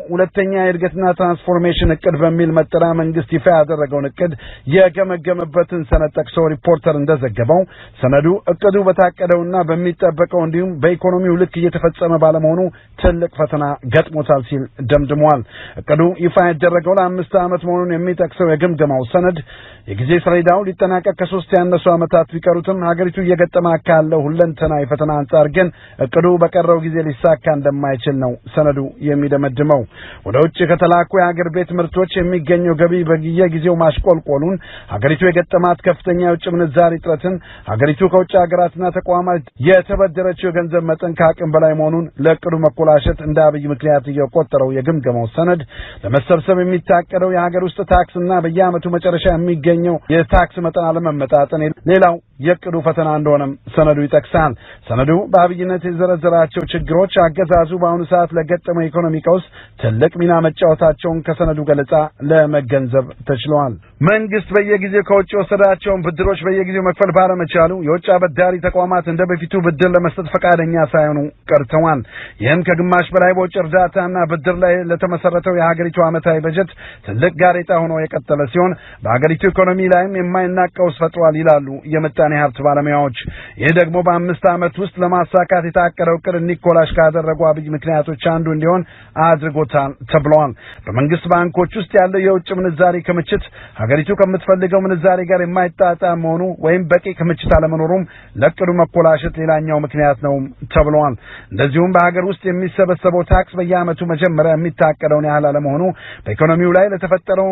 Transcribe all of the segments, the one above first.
ሁለተኛ የእድገትና ትራንስፎርሜሽን እቅድ በሚል መጠሪያ መንግስት ይፋ ያደረገውን እቅድ የገመገመበትን ሰነድ ጠቅሶ ሪፖርተር እንደዘገበው ሰነዱ እቅዱ በታቀደውና በሚጠበቀው እንዲሁም በኢኮኖሚው ልክ እየተፈጸመ ባለመሆኑ ትልቅ ፈተና ገጥሞታል ሲል ደምድሟል። እቅዱ ይፋ ያደረገው ለ5 ዓመት መሆኑን የሚጠቅሰው የግምገማው ሰነድ የጊዜ ሰሌዳው ሊጠናቀቅ ከ3 ያነሱ ዓመታት ቢቀሩትም ሀገሪቱ እየገጠማት ካለው ሁለንተናዊ ፈተና አንጻር ግን እቅዱ በቀረው ጊዜ ሊሳካ እንደማይችል ነው ሰነዱ የሚደመድመው። ወደ ውጭ ከተላኩ የሀገር ቤት ምርቶች የሚገኘው ገቢ በየጊዜው ማሽቆልቆሉን፣ ሀገሪቱ የገጠማት ከፍተኛ የውጭ ምንዛሪ እጥረትን፣ ሀገሪቱ ከውጭ ሀገራትና ተቋማት የተበደረችው የገንዘብ መጠን ከአቅም በላይ መሆኑን ለእቅዱ መኮላሸት እንደ አብይ ምክንያት እየቆጠረው የግምገማው ሰነድ ለመሰብሰብ የሚታቀደው የሀገር ውስጥ ታክስና በየዓመቱ መጨረሻ የሚገኘው የታክስ መጠን አለመመጣጠን ሌላው የእቅዱ ፈተና እንደሆነም ሰነዱ ይጠቅሳል። ሰነዱ በአብይነት የዘረዘራቸው ችግሮች አገዛዙ በአሁኑ ሰዓት ለገጠመው ኢኮኖሚ ቀውስ ትልቅ ሚና መጫወታቸውን ከሰነዱ ገለጻ ለመገንዘብ ተችሏል። መንግስት በየጊዜው ከውጭ ወሰዳቸውን ብድሮች በየጊዜው መክፈል ባለመቻሉ የውጭ አበዳሪ ተቋማት እንደ በፊቱ ብድር ለመስጠት ፈቃደኛ ሳይሆኑ ቀርተዋል። ይህም ከግማሽ በላይ በውጭ እርዳታና ብድር ላይ ለተመሰረተው የሀገሪቱ ዓመታዊ በጀት ትልቅ ጋሬጣ ሆኖ የቀጠለ ሲሆን በሀገሪቱ ኢኮኖሚ ላይም የማይናቅ ቀውስ ፈጥሯል ይላሉ የምጣኔ ሀብት ባለሙያዎች። ይህ ደግሞ በ5 ዓመት ውስጥ ለማሳካት የታቀደው እቅድ እንዲኮላሽ ካደረጉ አብይ ምክንያቶች አንዱ እንዲሆን አድርጎታል ተብሏል። በመንግስት ባንኮች ውስጥ ያለው የውጭ ምንዛሪ ክምችት ሀገሪቱ ከምትፈልገው ምንዛሪ ጋር የማይጣጣም መሆኑ ወይም በቂ ክምችት አለመኖሩም ለእቅዱ መኮላሸት ሌላኛው ምክንያት ነው ተብሏል። እንደዚሁም በሀገር ውስጥ የሚሰበሰበው ታክስ በየዓመቱ መጀመሪያ የሚታቀደውን ያህል አለመሆኑ በኢኮኖሚው ላይ ለተፈጠረው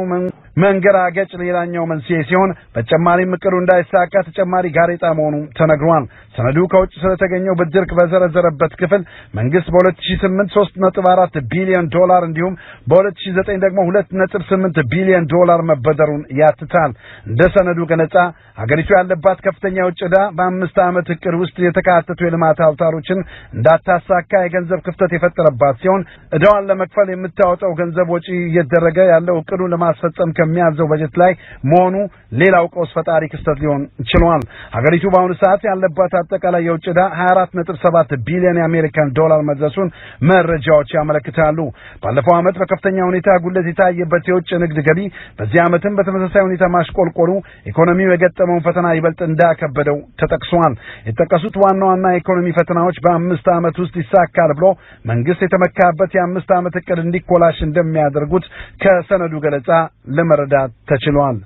መንገራገጭ ሌላኛው መንስኤ ሲሆን በተጨማሪም እቅዱ እንዳይሳካ ተጨማሪ ጋሬጣ መሆኑ ተነግሯል። ሰነዱ ከውጭ ስለተገኘው ብድር በዘረዘረበት ክፍል መንግስት በ2008 $3.4 ቢሊዮን እንዲሁም በ2009 ደግሞ $2.8 ቢሊዮን መበደሩን ያትታል። እንደ ሰነዱ ገለጻ ሀገሪቱ ያለባት ከፍተኛ የውጭ ዕዳ በ5 ዓመት እቅድ ውስጥ የተካተቱ የልማት አውታሮችን እንዳታሳካ የገንዘብ ክፍተት የፈጠረባት ሲሆን ዕዳዋን ለመክፈል የምታወጣው ገንዘብ ወጪ እየተደረገ ያለው እቅዱን ለማስፈጸም ከሚያዘው በጀት ላይ መሆኑ ሌላው ቀውስ ፈጣሪ ክስተት ሊሆን ችሏል። ሀገሪቱ በአሁኑ ሰዓት ያለባት አጠቃላይ የውጭ ዕዳ $24.7 ቢሊዮን የአሜሪካን ዶላር መድረሱን መረጃዎች ያመለክታሉ። ባለፈው ዓመት በከፍተኛ ሁኔታ ጉለት የታየበት የውጭ ንግድ ገቢ በዚህ ዓመትም በተመሳሳይ ሁኔታ ማሽቆልቆሉ ኢኮኖሚው የገጠመውን ፈተና ይበልጥ እንዳከበደው ተጠቅሷል። የተጠቀሱት ዋና ዋና የኢኮኖሚ ፈተናዎች በ5 ዓመት ውስጥ ይሳካል ብሎ መንግስት የተመካበት የ5 ዓመት እቅድ እንዲኮላሽ እንደሚያደርጉት ከሰነዱ ገለጻ ለመረዳት ተችሏል።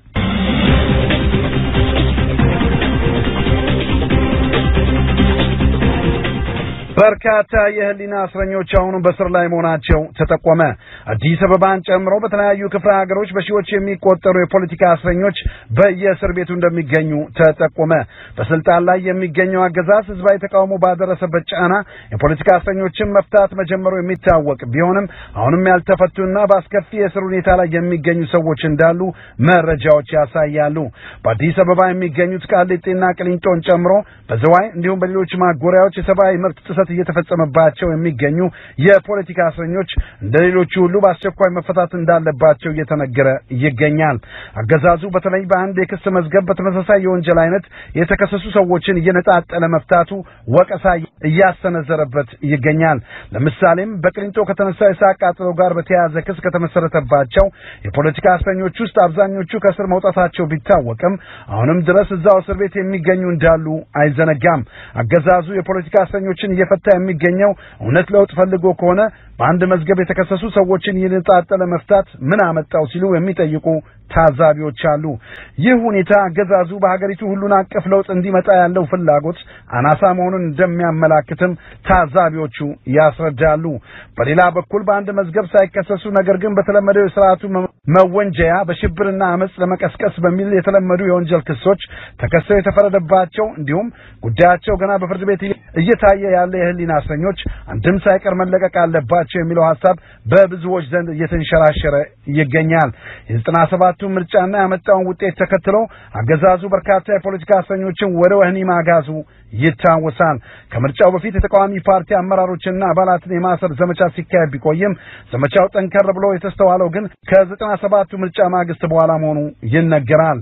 በርካታ የህሊና እስረኞች አሁን በስር ላይ መሆናቸው ተጠቆመ። አዲስ አበባን ጨምሮ በተለያዩ ክፍለ ሀገሮች በሺዎች የሚቆጠሩ የፖለቲካ እስረኞች በየእስር ቤቱ እንደሚገኙ ተጠቆመ። በስልጣን ላይ የሚገኘው አገዛዝ ህዝባዊ ተቃውሞ ባደረሰበት ጫና የፖለቲካ እስረኞችን መፍታት መጀመሩ የሚታወቅ ቢሆንም አሁንም ያልተፈቱና በአስከፊ የእስር ሁኔታ ላይ የሚገኙ ሰዎች እንዳሉ መረጃዎች ያሳያሉ። በአዲስ አበባ የሚገኙት ቃሊቲና ቅሊንጦን ጨምሮ በዝዋይ እንዲሁም በሌሎች ማጎሪያዎች የሰብአዊ መብት ጥሰት እየተፈጸመባቸው የሚገኙ የፖለቲካ እስረኞች እንደሌሎቹ ሁሉ በአስቸኳይ መፈታት እንዳለባቸው እየተነገረ ይገኛል። አገዛዙ በተለይ በአንድ የክስ መዝገብ በተመሳሳይ የወንጀል አይነት የተከሰሱ ሰዎችን እየነጣጠለ መፍታቱ ወቀሳ እያሰነዘረበት ይገኛል። ለምሳሌም በቅሊንጦ ከተነሳ የሳቅ ቃጠሎ ጋር በተያያዘ ክስ ከተመሰረተባቸው የፖለቲካ እስረኞች ውስጥ አብዛኞቹ ከእስር መውጣታቸው ቢታወቅም አሁንም ድረስ እዛው እስር ቤት የሚገኙ እንዳሉ አይዘነጋም። አገዛዙ የፖለቲካ እስረኞችን እየፈታ የሚገኘው እውነት ለውጥ ፈልጎ ከሆነ በአንድ መዝገብ የተከሰሱ ሰዎችን እየነጣጠለ መፍታት ምን አመጣው ሲሉ የሚጠይቁ ታዛቢዎች አሉ። ይህ ሁኔታ አገዛዙ በሀገሪቱ ሁሉን አቀፍ ለውጥ እንዲመጣ ያለው ፍላጎት አናሳ መሆኑን እንደሚያመላክትም ታዛቢዎቹ ያስረዳሉ። በሌላ በኩል በአንድ መዝገብ ሳይከሰሱ ነገር ግን በተለመደው የሥርዓቱ መወንጀያ በሽብርና አመጽ ለመቀስቀስ በሚል የተለመዱ የወንጀል ክሶች ተከሰው የተፈረደባቸው እንዲሁም ጉዳያቸው ገና በፍርድ ቤት እየታየ ያለ የህሊና እስረኞች አንድም ሳይቀር መለቀቅ አለባቸው የሚለው ሐሳብ በብዙዎች ዘንድ እየተንሸራሸረ ይገኛል። የ97 ምርጫና ያመጣውን ውጤት ተከትሎ አገዛዙ በርካታ የፖለቲካ እስረኞችን ወደ ወህኒ ማጋዙ ይታወሳል። ከምርጫው በፊት የተቃዋሚ ፓርቲ አመራሮችና አባላትን የማሰር ዘመቻ ሲካሄድ ቢቆይም ዘመቻው ጠንከር ብሎ የተስተዋለው ግን ከ97ቱ ምርጫ ማግስት በኋላ መሆኑ ይነገራል።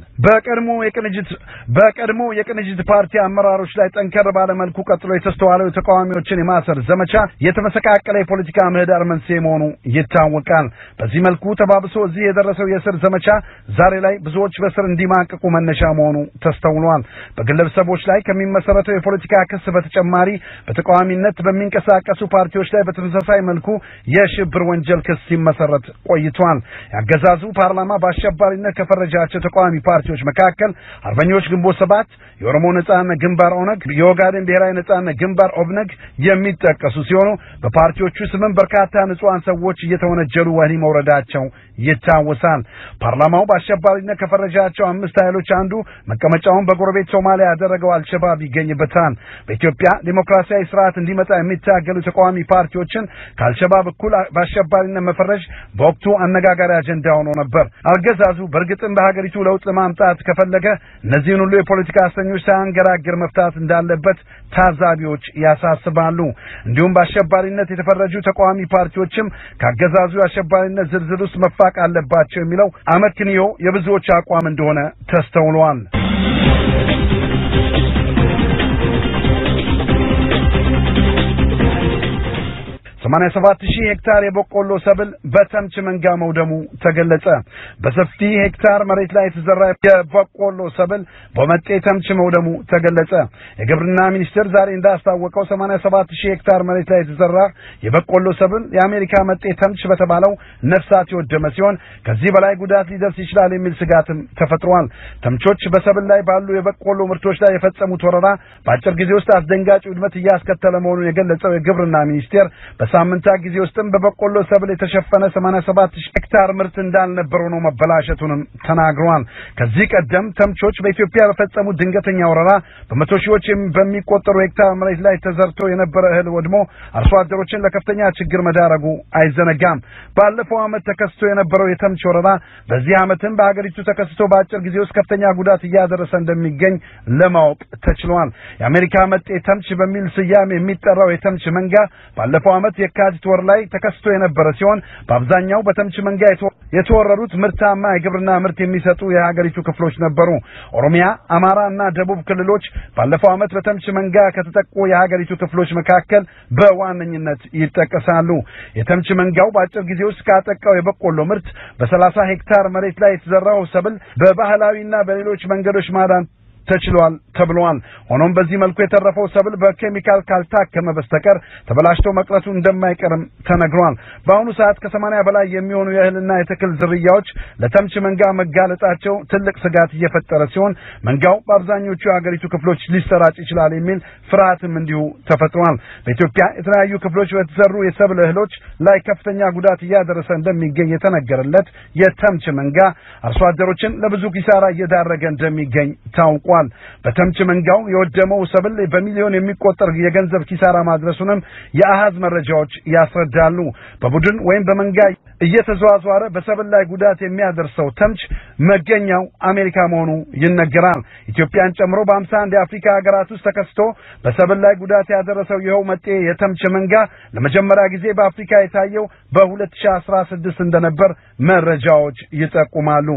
በቀድሞ የቅንጅት ፓርቲ አመራሮች ላይ ጠንከር ባለ መልኩ ቀጥሎ የተስተዋለው የተቃዋሚዎችን የማሰር ዘመቻ የተመሰቃቀለ የፖለቲካ ምህዳር መንስኤ መሆኑ ይታወቃል። በዚህ መልኩ ተባብሶ እዚህ የደረሰው የእስር ዘመቻ ዛሬ ላይ ብዙዎች በእስር እንዲማቀቁ መነሻ መሆኑ ተስተውሏል። በግለሰቦች ላይ ከሚመሰረተው የፖለቲካ ክስ በተጨማሪ በተቃዋሚነት በሚንቀሳቀሱ ፓርቲዎች ላይ በተመሳሳይ መልኩ የሽብር ወንጀል ክስ ሲመሰረት ቆይቷል። ያገዛዙ ፓርላማ በአሸባሪነት ከፈረጃቸው ተቃዋሚ ፓርቲዎች መካከል አርበኞች ግንቦት ሰባት፣ የኦሮሞ ነጻነት ግንባር ኦነግ፣ የኦጋዴን ብሔራዊ ነጻነት ግንባር ኦብነግ የሚጠቀሱ ሲሆኑ በፓርቲዎቹ ስምም በርካታ ንጹሃን ሰዎች እየተወነጀሉ ወህኒ መውረዳቸው ይታወሳል። ፓርላማው በአሸባሪነት ከፈረጃቸው 5 ኃይሎች አንዱ መቀመጫውን በጎረቤት ሶማሊያ ያደረገው አልሸባብ ይገኝበታል። በኢትዮጵያ ዲሞክራሲያዊ ስርዓት እንዲመጣ የሚታገሉ ተቃዋሚ ፓርቲዎችን ከአልሸባብ እኩል በአሸባሪነት መፈረጅ በወቅቱ አነጋጋሪ አጀንዳ ሆኖ ነበር። አገዛዙ በእርግጥም በሀገሪቱ ለውጥ ማምጣት ከፈለገ እነዚህን ሁሉ የፖለቲካ እስረኞች ሳያንገራግር መፍታት እንዳለበት ታዛቢዎች ያሳስባሉ። እንዲሁም በአሸባሪነት የተፈረጁ ተቃዋሚ ፓርቲዎችም ከአገዛዙ የአሸባሪነት ዝርዝር ውስጥ መፋቅ አለባቸው የሚለው አመክንዮ የብዙዎች አቋም እንደሆነ ተስተውሏል። 87,000 ሄክታር የበቆሎ ሰብል በተምች መንጋ መውደሙ ተገለጸ። በሰፊ ሄክታር መሬት ላይ የተዘራ የበቆሎ ሰብል በመጤ ተምች መውደሙ ተገለጸ። የግብርና ሚኒስቴር ዛሬ እንዳስታወቀው 87,000 ሄክታር መሬት ላይ የተዘራ የበቆሎ ሰብል የአሜሪካ መጤ ተምች በተባለው ነፍሳት የወደመ ሲሆን ከዚህ በላይ ጉዳት ሊደርስ ይችላል የሚል ስጋትም ተፈጥሯል። ተምቾች በሰብል ላይ ባሉ የበቆሎ ምርቶች ላይ የፈጸሙት ወረራ በአጭር ጊዜ ውስጥ አስደንጋጭ ውድመት እያስከተለ መሆኑን የገለጸው የግብርና ሚኒስቴር በሳምንታት ጊዜ ውስጥም በበቆሎ ሰብል የተሸፈነ 87,000 ሄክታር ምርት እንዳልነበረ ነው መበላሸቱንም ተናግሯል። ከዚህ ቀደም ተምቾች በኢትዮጵያ በፈጸሙት ድንገተኛ ወረራ በመቶ ሺዎች በሚቆጠሩ ሄክታር መሬት ላይ ተዘርቶ የነበረ እህል ወድሞ አርሶ አደሮችን ለከፍተኛ ችግር መዳረጉ አይዘነጋም። ባለፈው ዓመት ተከስቶ የነበረው የተምች ወረራ በዚህ ዓመትም በሀገሪቱ ተከስቶ በአጭር ጊዜ ውስጥ ከፍተኛ ጉዳት እያደረሰ እንደሚገኝ ለማወቅ ተችሏል። የአሜሪካ መጤ ተምች በሚል ስያሜ የሚጠራው የተምች መንጋ ባለፈው ዓመት የካቲት ወር ላይ ተከስቶ የነበረ ሲሆን በአብዛኛው በተምች መንጋ የተወረሩት ምርታማ የግብርና ምርት የሚሰጡ የሀገሪቱ ክፍሎች ነበሩ። ኦሮሚያ፣ አማራ እና ደቡብ ክልሎች ባለፈው ዓመት በተምች መንጋ ከተጠቁ የሀገሪቱ ክፍሎች መካከል በዋነኝነት ይጠቀሳሉ። የተምች መንጋው በአጭር ጊዜ ውስጥ ካጠቃው የበቆሎ ምርት በ30 ሄክታር መሬት ላይ የተዘራው ሰብል በባህላዊና በሌሎች መንገዶች ማዳን ተችሏል ተብሏል። ሆኖም በዚህ መልኩ የተረፈው ሰብል በኬሚካል ካልታከመ በስተቀር ተበላሽቶ መቅረቱ እንደማይቀርም ተነግሯል። በአሁኑ ሰዓት ከ80 በላይ የሚሆኑ የእህልና የተክል ዝርያዎች ለተምች መንጋ መጋለጣቸው ትልቅ ስጋት እየፈጠረ ሲሆን መንጋው በአብዛኞቹ የሀገሪቱ ክፍሎች ሊሰራጭ ይችላል የሚል ፍርሃትም እንዲሁ ተፈጥሯል። በኢትዮጵያ የተለያዩ ክፍሎች በተዘሩ የሰብል እህሎች ላይ ከፍተኛ ጉዳት እያደረሰ እንደሚገኝ የተነገረለት የተምች መንጋ አርሶ አደሮችን ለብዙ ኪሳራ እየዳረገ እንደሚገኝ ታውቋል። በተምች መንጋው የወደመው ሰብል በሚሊዮን የሚቆጠር የገንዘብ ኪሳራ ማድረሱንም የአሃዝ መረጃዎች ያስረዳሉ። በቡድን ወይም በመንጋ እየተዘዋወረ በሰብል ላይ ጉዳት የሚያደርሰው ተምች መገኛው አሜሪካ መሆኑ ይነገራል። ኢትዮጵያን ጨምሮ በ51 የአፍሪካ ሀገራት ውስጥ ተከስቶ በሰብል ላይ ጉዳት ያደረሰው ይኸው መጤ የተምች መንጋ ለመጀመሪያ ጊዜ በአፍሪካ የታየው በ2016 እንደነበር መረጃዎች ይጠቁማሉ።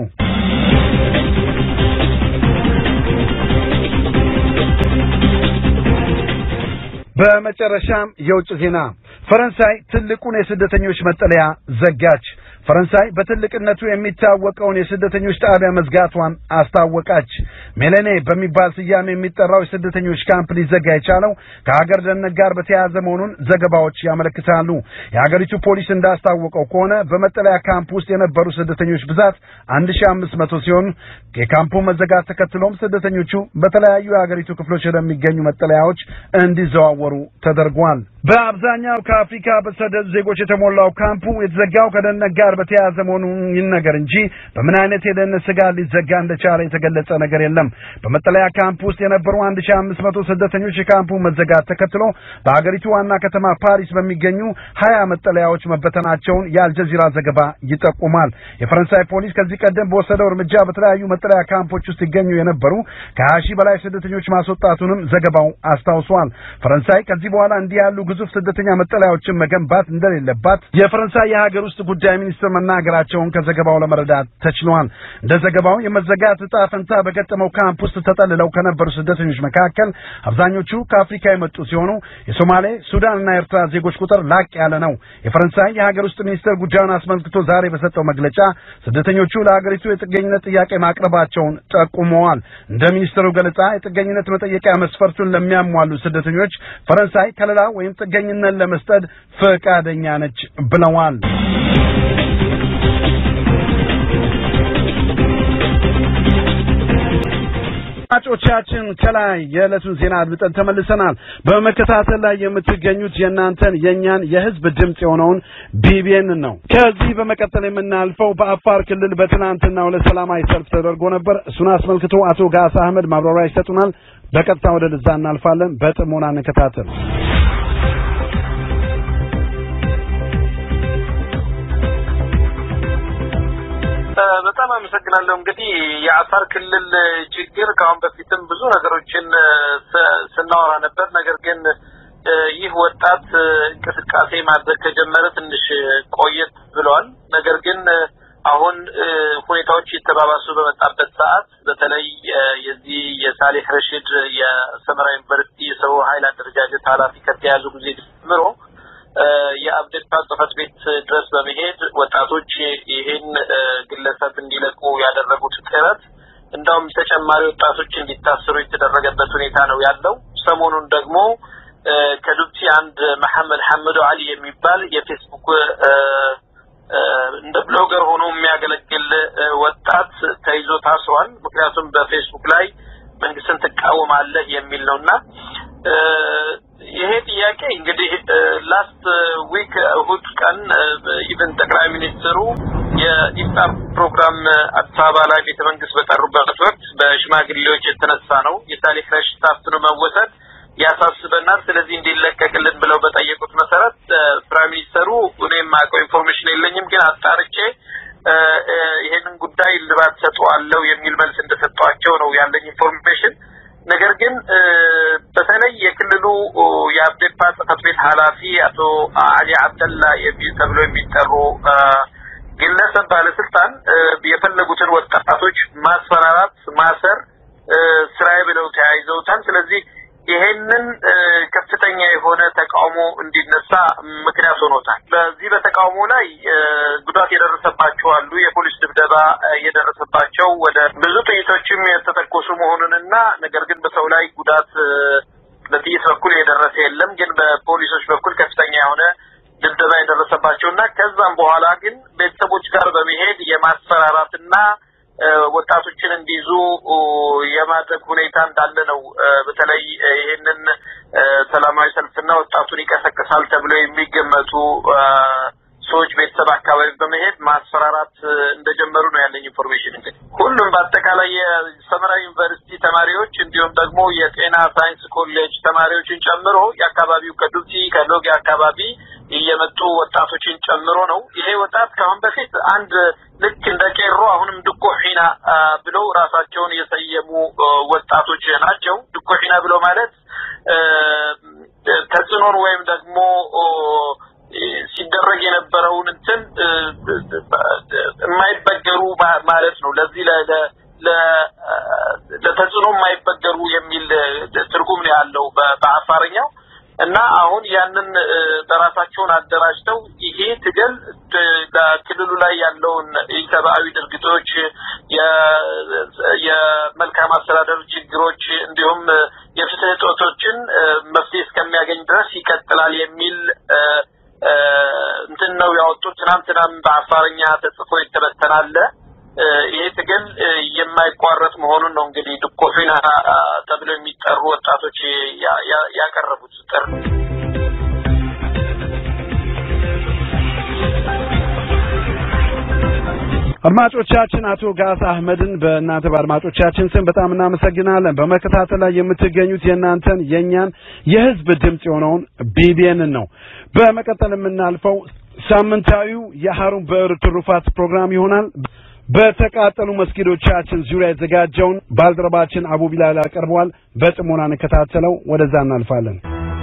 በመጨረሻም የውጭ ዜና ፈረንሳይ ትልቁን የስደተኞች መጠለያ ዘጋች። ፈረንሳይ በትልቅነቱ የሚታወቀውን የስደተኞች ጣቢያ መዝጋቷን አስታወቀች። ሜሌኔ በሚባል ስያሜ የሚጠራው የስደተኞች ካምፕ ሊዘጋ የቻለው ከሀገር ደህንነት ጋር በተያያዘ መሆኑን ዘገባዎች ያመለክታሉ። የሀገሪቱ ፖሊስ እንዳስታወቀው ከሆነ በመጠለያ ካምፕ ውስጥ የነበሩ ስደተኞች ብዛት 1500 ሲሆን የካምፑ መዘጋት ተከትሎም ስደተኞቹ በተለያዩ የሀገሪቱ ክፍሎች ወደሚገኙ መጠለያዎች እንዲዘዋወሩ ተደርጓል። በአብዛኛው ከአፍሪካ በተሰደዱ ዜጎች የተሞላው ካምፑ የተዘጋው ከደህንነት ጋር በተያያዘ መሆኑን ይነገር እንጂ በምን አይነት የደህንነት ስጋት ሊዘጋ እንደቻለ የተገለጸ ነገር የለም። በመጠለያ ካምፕ ውስጥ የነበሩ 1500 ስደተኞች የካምፑ መዘጋት ተከትሎ በአገሪቱ ዋና ከተማ ፓሪስ በሚገኙ 20 መጠለያዎች መበተናቸውን የአልጀዚራ ዘገባ ይጠቁማል። የፈረንሳይ ፖሊስ ከዚህ ቀደም በወሰደው እርምጃ በተለያዩ መጠለያ ካምፖች ውስጥ ይገኙ የነበሩ ከ20 በላይ ስደተኞች ማስወጣቱንም ዘገባው አስታውሷል። ፈረንሳይ ከዚህ በኋላ እንዲህ ያሉ ግዙፍ ስደተኛ መጠለያዎችን መገንባት እንደሌለባት የፈረንሳይ የሀገር ውስጥ ጉዳይ ሚኒስትር መናገራቸውን ከዘገባው ለመረዳት ተችሏል። እንደ ዘገባው የመዘጋት ዕጣ ፈንታ በገጠመው ካምፕ ውስጥ ተጠልለው ከነበሩ ስደተኞች መካከል አብዛኞቹ ከአፍሪካ የመጡ ሲሆኑ የሶማሌ፣ ሱዳንና ኤርትራ ዜጎች ቁጥር ላቅ ያለ ነው። የፈረንሳይ የሀገር ውስጥ ሚኒስትር ጉዳዩን አስመልክቶ ዛሬ በሰጠው መግለጫ ስደተኞቹ ለሀገሪቱ የጥገኝነት ጥያቄ ማቅረባቸውን ጠቁመዋል። እንደ ሚኒስትሩ ገለጻ የጥገኝነት መጠየቂያ መስፈርቱን ለሚያሟሉ ስደተኞች ፈረንሳይ ከለላ ወይም ጥገኝነት ለመስጠት ፈቃደኛ ነች ብለዋል። አድማጮቻችን ከላይ የዕለቱን ዜና አድምጠን ተመልሰናል። በመከታተል ላይ የምትገኙት የእናንተን የኛን የህዝብ ድምጽ የሆነውን ቢቢኤን ነው። ከዚህ በመቀጠል የምናልፈው በአፋር ክልል በትናንትናው ዕለት ሰላማዊ ሰልፍ ተደርጎ ነበር። እሱን አስመልክቶ አቶ ጋሳ አህመድ ማብራሪያ ይሰጡናል። በቀጥታ ወደ ልዛ እናልፋለን። በጥሞና እንከታተል። በጣም አመሰግናለሁ። እንግዲህ የአፋር ክልል ችግር ካሁን በፊትም ብዙ ነገሮችን ስናወራ ነበር። ነገር ግን ይህ ወጣት እንቅስቃሴ ማድረግ ከጀመረ ትንሽ ቆየት ብሏል። ነገር ግን አሁን ሁኔታዎች እየተባባሱ በመጣበት ሰዓት በተለይ የዚህ የሳሊህ ረሺድ የሰመራ ዩኒቨርሲቲ የሰው ኃይል አደረጃጀት ኃላፊ ከተያዙ ጊዜ ጀምሮ የአብዴታ ጽሕፈት ቤት ድረስ በመሄድ ወጣቶች ይሄን ግለሰብ እንዲለቁ ያደረጉት ጥረት እንደውም ተጨማሪ ወጣቶች እንዲታሰሩ የተደረገበት ሁኔታ ነው ያለው። ሰሞኑን ደግሞ ከዱብቲ አንድ መሐመድ ሐመዱ አሊ የሚባል የፌስቡክ እንደ ብሎገር ሆኖ የሚያገለግል ወጣት ተይዞ ታስሯል። ምክንያቱም በፌስቡክ ላይ መንግስትን ተቃወማለህ የሚል ነውና ይሄ ጥያቄ እንግዲህ ላስት ዊክ እሁድ ቀን ኢቨን ጠቅላይ ሚኒስትሩ የኢፍጣር ፕሮግራም አዲስ አበባ ላይ ቤተመንግስት በጠሩበት ወቅት በሽማግሌዎች የተነሳ ነው የሳሊህ ረሺድ ታፍኖ መወሰድ ያሳስበናል፣ ስለዚህ እንዲለቀቅልን ብለው በጠየቁት መሰረት ፕራይም ሚኒስተሩ እኔም ማቀው ኢንፎርሜሽን የለኝም ግን አጣርቼ ይሄንን ጉዳይ ልባት ሰጥቷለሁ የሚል መልስ እንደሰጧቸው ነው ያለኝ ኢንፎርሜሽን። ነገር ግን በተለይ የክልሉ የአብዴፓ ጽሕፈት ቤት ኃላፊ አቶ አሊ አብደላ ተብሎ የሚጠሩ ግለሰብ ባለስልጣን የፈለጉትን ወጣቶች ማስፈራራት፣ ማሰር ስራዬ ብለው ተያይዘውታል። ስለዚህ ይሄንን ከፍተኛ የሆነ ተቃውሞ እንዲነሳ ምክንያት ሆኖታል። በዚህ በተቃውሞ ላይ ጉዳት የደረሰባቸው አሉ። የፖሊስ ድብደባ የደረሰባቸው ወደ ብዙ ጥይቶችም የተተኮሱ መሆኑንና ነገር ግን በሰው ላይ ጉዳት በጥይት በኩል የደረሰ የለም። ግን በፖሊሶች በኩል ከፍተኛ የሆነ ድብደባ የደረሰባቸውና ከዛም በኋላ ግን ቤተሰቦች ጋር በመሄድ የማስፈራራትና ወጣቶችን እንዲይዙ የማድረግ ሁኔታ እንዳለ ነው። በተለይ ይሄንን ሰላማዊ ሰልፍና ወጣቱን ይቀሰቅሳል ተብሎ የሚገመቱ ሰዎች ቤተሰብ አካባቢ በመሄድ ማስፈራራት እንደጀመሩ ነው ያለኝ ኢንፎርሜሽን። እንግዲህ ሁሉም በአጠቃላይ የሰመራ ዩኒቨርሲቲ ተማሪዎች እንዲሁም ደግሞ የጤና ሳይንስ ኮሌጅ ተማሪዎችን ጨምሮ የአካባቢው ከዱብቲ ከሎጊ አካባቢ የመጡ ወጣቶችን ጨምሮ ነው። ይሄ ወጣት ካሁን በፊት አንድ ልክ እንደ ቄሮ አሁንም ድኮሂና ብለው ራሳቸውን የሰየሙ ወጣቶች ናቸው። ድኮሂና ብለው ማለት ተጽዕኖን ወይም ደግሞ ሲደረግ የነበረውን እንትን የማይበገሩ ማለት ነው። ለዚህ ለተጽዕኖ የማይበገሩ የሚል ትርጉም ነው ያለው በአፋርኛው እና አሁን ያንን በራሳቸውን አደራጅተው ይሄ ትግል በክልሉ ላይ ያለውን ኢሰብአዊ ድርጊቶች የመልካም አስተዳደር ችግሮች እንዲሁም የፍትህ እጦቶችን መፍትሄ እስከሚያገኝ ድረስ ይቀጥላል የሚል እንትን ነው ያወጡት። ትናንትናም በአፋርኛ ተጽፎ የተበተናለ ይሄ ትግል የማይቋረጥ መሆኑን ነው እንግዲህ ድኮፊና ተብለው የሚጠሩ ወጣቶች ያቀረቡት ጥሪ። አድማጮቻችን አቶ ጋሳ አህመድን በእናንተ በአድማጮቻችን ስም በጣም እናመሰግናለን። በመከታተል ላይ የምትገኙት የእናንተን የኛን የህዝብ ድምጽ የሆነውን ቢቢኤን ነው። በመቀጠል የምናልፈው ሳምንታዊው የሃሩን ብዕር ትሩፋት ፕሮግራም ይሆናል። በተቃጠሉ መስጊዶቻችን ዙሪያ የተዘጋጀውን ባልደረባችን አቡ ቢላል አቀርበዋል። በጥሞና እንከታተለው። ወደዛ እናልፋለን።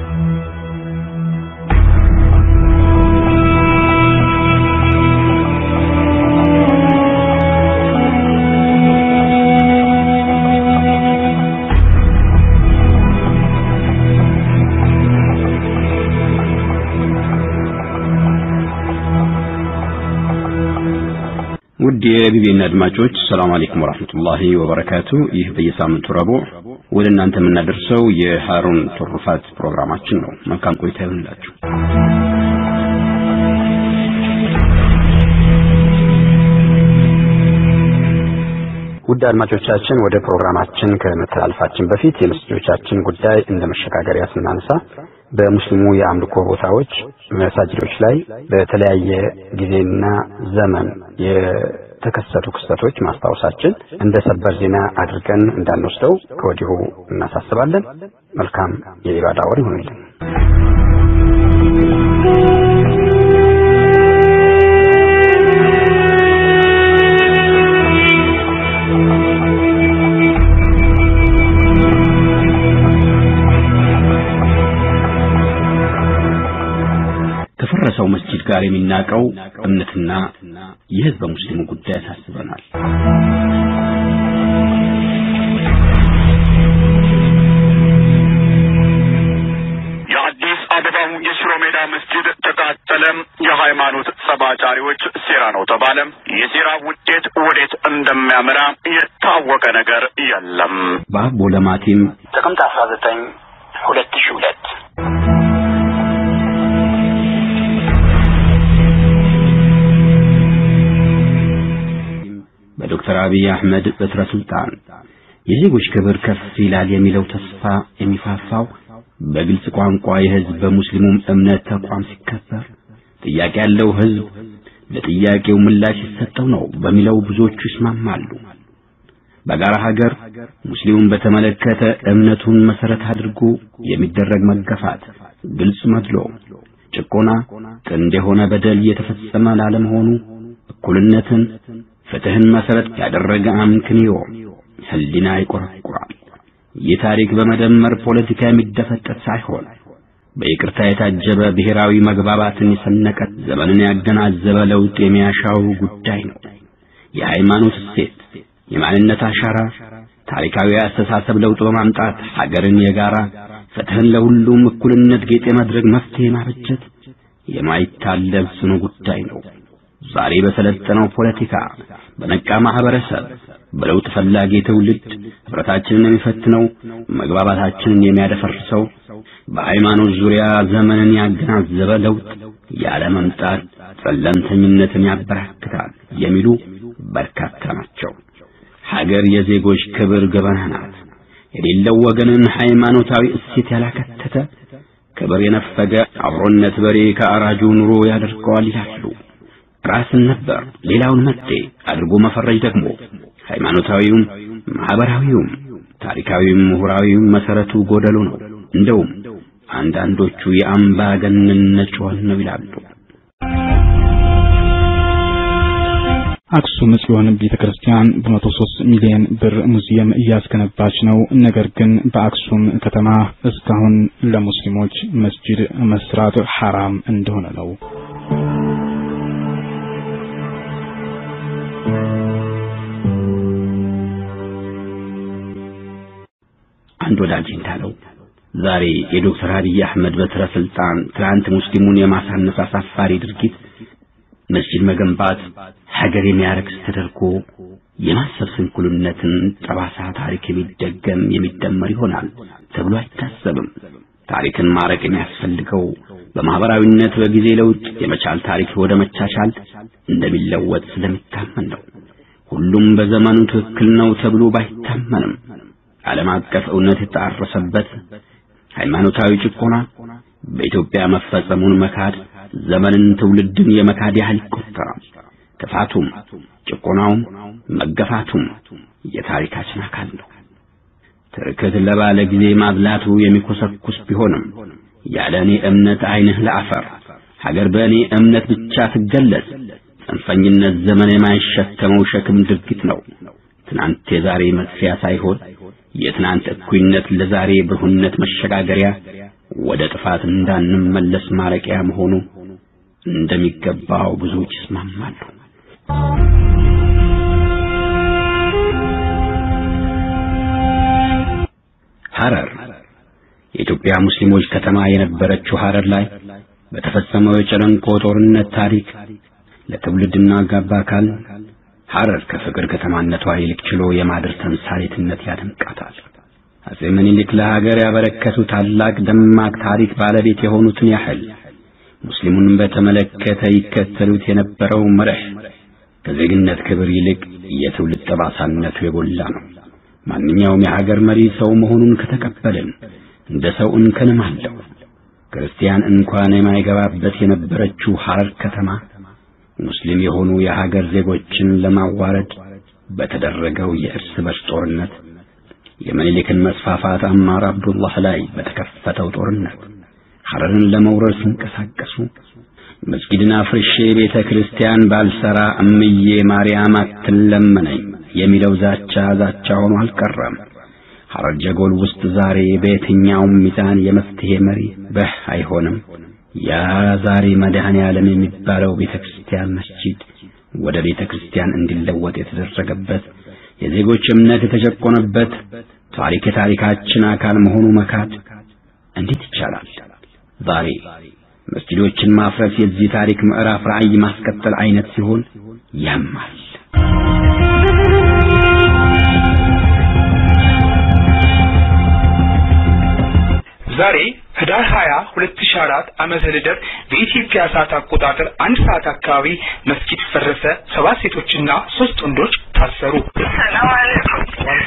ውድ የቢቢኤን አድማጮች ሰላም አለይኩም ወራህመቱላሂ ወበረካቱ። ይህ በየሳምንቱ ረቡዕ ወደ እናንተ የምናደርሰው የሃሩን ትሩፋት ፕሮግራማችን ነው። መልካም ቆይታ ይሁንላችሁ። ውድ አድማጮቻችን ወደ ፕሮግራማችን ከመተላለፋችን በፊት የመስጊዶቻችን ጉዳይ እንደመሸጋገሪያ ስናነሳ በሙስሊሙ የአምልኮ ቦታዎች መሳጅዶች ላይ በተለያየ ጊዜና ዘመን የተከሰቱ ክስተቶች ማስታወሳችን እንደ ሰበር ዜና አድርገን እንዳንወስደው ከወዲሁ እናሳስባለን። መልካም የኢባዳ ወር ይሁንልን። ከፈረሰው መስጂድ ጋር የሚናቀው እምነትና የህዝብ ሙስሊሙ ጉዳይ ያሳስበናል። የአዲስ አበባው የሽሮ ሜዳ መስጂድ ተቃጠለ። የሃይማኖት ሰባጫሪዎች ሴራ ነው ተባለ። የሴራ ውጤት ወዴት እንደሚያመራ የታወቀ ነገር የለም። በአቦ ለማቲም ጥቅምት 19 2002 በዶክተር አብይ አህመድ በትረ ስልጣን የዜጎች ክብር ከፍ ይላል የሚለው ተስፋ የሚፋፋው በግልጽ ቋንቋ የህዝብ በሙስሊሙም እምነት ተቋም ሲከበር ጥያቄ ያለው ህዝብ ለጥያቄው ምላሽ ሲሰጠው ነው በሚለው ብዙዎቹ ይስማማሉ። በጋራ ሀገር ሙስሊሙን በተመለከተ እምነቱን መሰረት አድርጎ የሚደረግ መገፋት፣ ግልጽ መድሎ፣ ጭቆና፣ ጥንድ የሆነ በደል እየተፈጸመ ላለመሆኑ እኩልነትን ፍትህን መሰረት ያደረገ አምክንዮ ህሊና ይቆረቁራል። የታሪክ በመደመር ፖለቲካ የሚደፈጠጥ ሳይሆን በይቅርታ የታጀበ ብሔራዊ መግባባትን የሰነቀ ዘመንን ያገናዘበ ለውጥ የሚያሻው ጉዳይ ነው። የሃይማኖት እሴት፣ የማንነት አሻራ፣ ታሪካዊ አስተሳሰብ ለውጥ በማምጣት ሀገርን የጋራ ፍትህን ለሁሉም እኩልነት ጌጥ የማድረግ መፍትሄ ማበጀት የማይታለል ጽኑ ጉዳይ ነው። ዛሬ በሰለጠነው ፖለቲካ በነቃ ማህበረሰብ በለውጥ ፈላጊ ትውልድ ህብረታችንን የሚፈትነው መግባባታችንን የሚያደፈርሰው በሃይማኖት ዙሪያ ዘመንን ያገናዘበ ለውጥ ያለ መምጣት ጸለምተኝነትን ያበረክታል የሚሉ በርካታ ናቸው። ሀገር የዜጎች ክብር ገበና ናት። የሌለው ወገንን ሃይማኖታዊ እሴት ያላከተተ ክብር የነፈገ አብሮነት በሬ ከአራጁ ኑሮ ያደርገዋል ይላሉ። ራስን ነበር ሌላውን መጤ አድርጎ መፈረጅ ደግሞ ሃይማኖታዊውም ማህበራዊውም ታሪካዊውም ምሁራዊውም መሰረቱ ጎደሎ ነው። እንደውም አንዳንዶቹ የአምባገነንነት ጮህ ነው ይላሉ። አክሱም ጽዮን ቤተክርስቲያን በ103 ሚሊዮን ብር ሙዚየም እያስገነባች ነው። ነገር ግን በአክሱም ከተማ እስካሁን ለሙስሊሞች መስጂድ መስራት حرام እንደሆነ ነው። አንድ ወዳጅ እንዳለው ዛሬ የዶክተር አብይ አህመድ በትረ ስልጣን ትላንት ሙስሊሙን የማሳነስ አሳፋሪ ድርጊት መስጂድ መገንባት ሀገር የሚያረክስ ተደርጎ የማሰብ ስንኩልነትን ጠባሳ ታሪክ የሚደመር ይሆናል ተብሎ አይታሰብም። ታሪክን ማረቅ የሚያስፈልገው በማህበራዊነት በጊዜ ለውጥ የመቻል ታሪክ ወደ መቻቻል እንደሚለወጥ ስለሚታመን ነው። ሁሉም በዘመኑ ትክክል ነው ተብሎ ባይታመንም ዓለም አቀፍ እውነት የተጣረሰበት ሃይማኖታዊ ጭቆና በኢትዮጵያ መፈጸሙን መካድ ዘመንን ትውልድን የመካድ ያህል ይቆጠራል። ክፋቱም ጭቆናውም መገፋቱም የታሪካችን አካል ነው። ትርክት ለባለ ጊዜ ማብላቱ የሚኮሰኩስ ቢሆንም ያለኔ እምነት አይንህ ለአፈር ሀገር በእኔ እምነት ብቻ ትገለጽ ጽንፈኝነት ዘመን የማይሸከመው ሸክም ድርጊት ነው። ትናንት የዛሬ መጥፊያ ሳይሆን የትናንት እኩይነት ለዛሬ ብሩህነት መሸጋገሪያ ወደ ጥፋት እንዳንመለስ ማረቂያ መሆኑ እንደሚገባው ብዙዎች ይስማማሉ። ሐረር የኢትዮጵያ ሙስሊሞች ከተማ የነበረችው ሐረር ላይ በተፈጸመው የጨለንቆ ጦርነት ታሪክ ለትውልድና ጋባካል ሐረር ከፍቅር ከተማነቷ ይልቅ ችሎ የማድር ተምሳሌትነት ያደምቃታል። አፄ ምኒልክ ለሀገር ያበረከቱ ታላቅ ደማቅ ታሪክ ባለቤት የሆኑትን ያህል ሙስሊሙን በተመለከተ ይከተሉት የነበረው መርህ ከዜግነት ክብር ይልቅ የትውልድ ጠባሳነቱ የጎላ ነው። ማንኛውም የሀገር መሪ ሰው መሆኑን ከተቀበልን እንደ ሰው እንከንም አለው። ክርስቲያን እንኳን የማይገባበት የነበረችው ሐረር ከተማ ሙስሊም የሆኑ የሀገር ዜጎችን ለማዋረድ በተደረገው የእርስ በርስ ጦርነት የምኒልክን መስፋፋት አማር አብዱላህ ላይ በተከፈተው ጦርነት ሐረርን ለመውረር ሲንቀሳቀሱ መስጊድና ፍርሼ ቤተ ክርስቲያን ባልሰራ እምዬ ማርያም አትለመነኝ የሚለው ዛቻ ሆኖ አልቀረም። ሐረር ጀጎል ውስጥ ዛሬ በየትኛው ሚዛን የመፍትሄ መሪ አይሆንም። ያ ዛሬ መድኃኔ ዓለም የሚባለው ቤተክርስቲያን መስጂድ ወደ ቤተክርስቲያን እንዲለወጥ የተደረገበት የዜጎች እምነት የተጨቆነበት ታሪካችን አካል መሆኑ መካድ እንዴት ይቻላል? ዛሬ መስጂዶችን ማፍረስ የዚህ ታሪክ ምዕራፍ ራዕይ ማስቀጠል አይነት ሲሆን ያማል። ዛሬ ህዳር 20 2004 ዓመተ ልደት በኢትዮጵያ ሰዓት አቆጣጠር 1 ሰዓት አካባቢ መስጊድ ፈረሰ። 7 ሴቶችና 3 ወንዶች ታሰሩ። ሰላም አለይኩም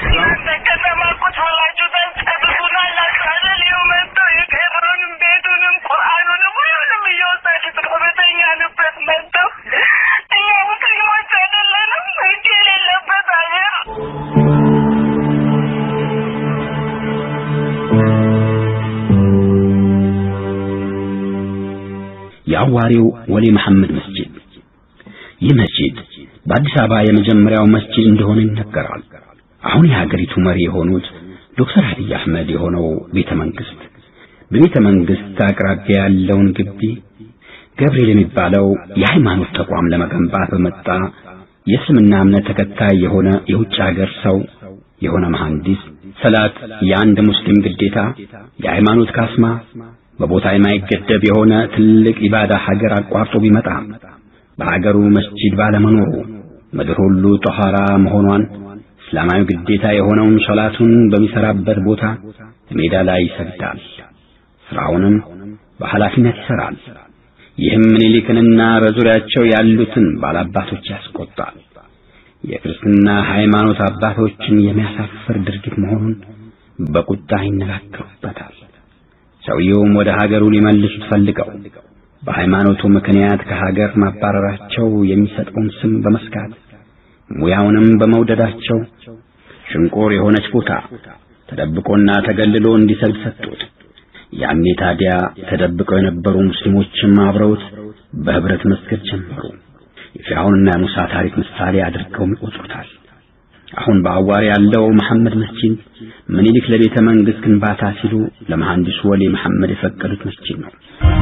የአዋሪው ወሊ መሐመድ መስጂድ። ይህ መስጂድ በአዲስ አበባ የመጀመሪያው መስጂድ እንደሆነ ይነገራል። አሁን የሀገሪቱ መሪ የሆኑት ዶክተር አብይ አህመድ የሆነው በቤተ መንግስት አቅራቢያ ያለውን ግቢ ገብርኤል የሚባለው የሃይማኖት ተቋም ለመገንባት በመጣ የእስልምና እምነት ተከታይ የሆነ የውጭ ሀገር ሰው የሆነ መሐንዲስ ሰላት የአንድ ሙስሊም ግዴታ የሃይማኖት ካስማ በቦታ የማይገደብ የሆነ ትልቅ ኢባዳ ሀገር አቋርጦ ቢመጣ በሀገሩ መስጂድ ባለመኖሩ ምድር ሁሉ ጧሃራ መሆኗን እስላማዊ ግዴታ የሆነውን ሶላቱን በሚሰራበት ቦታ ሜዳ ላይ ይሰግዳል። ስራውንም በኃላፊነት ይሰራል። ይህም ምኒልክንና በዙሪያቸው ያሉትን ባላባቶች ያስቆጣል። የክርስትና ሃይማኖት አባቶችን የሚያሳፍር ድርጊት መሆኑን በቁጣ ይነጋገሩበታል። ሰውየውም ወደ ሀገሩ ሊመልሱት ፈልገው በሃይማኖቱ ምክንያት ከሀገር ማባረራቸው የሚሰጠውን ስም በመስጋት ሙያውንም በመውደዳቸው ሽንቆር የሆነች ቦታ ተደብቆና ተገልሎ እንዲሰግድ ሰጡት። ያኔ ታዲያ ተደብቀው የነበሩ ሙስሊሞችም አብረውት በህብረት መስገድ ጀመሩ። የፊርዓውንና ሙሳ ታሪክ ምሳሌ አድርገው ይቆጥሩታል። አሁን በአዋሪ ያለው መሐመድ መስጂድ ምኒልክ ለቤተ መንግስት ግንባታ ሲሉ ለመሐንዲሱ ወሊ መሐመድ የፈቀዱት መስጂድ ነው።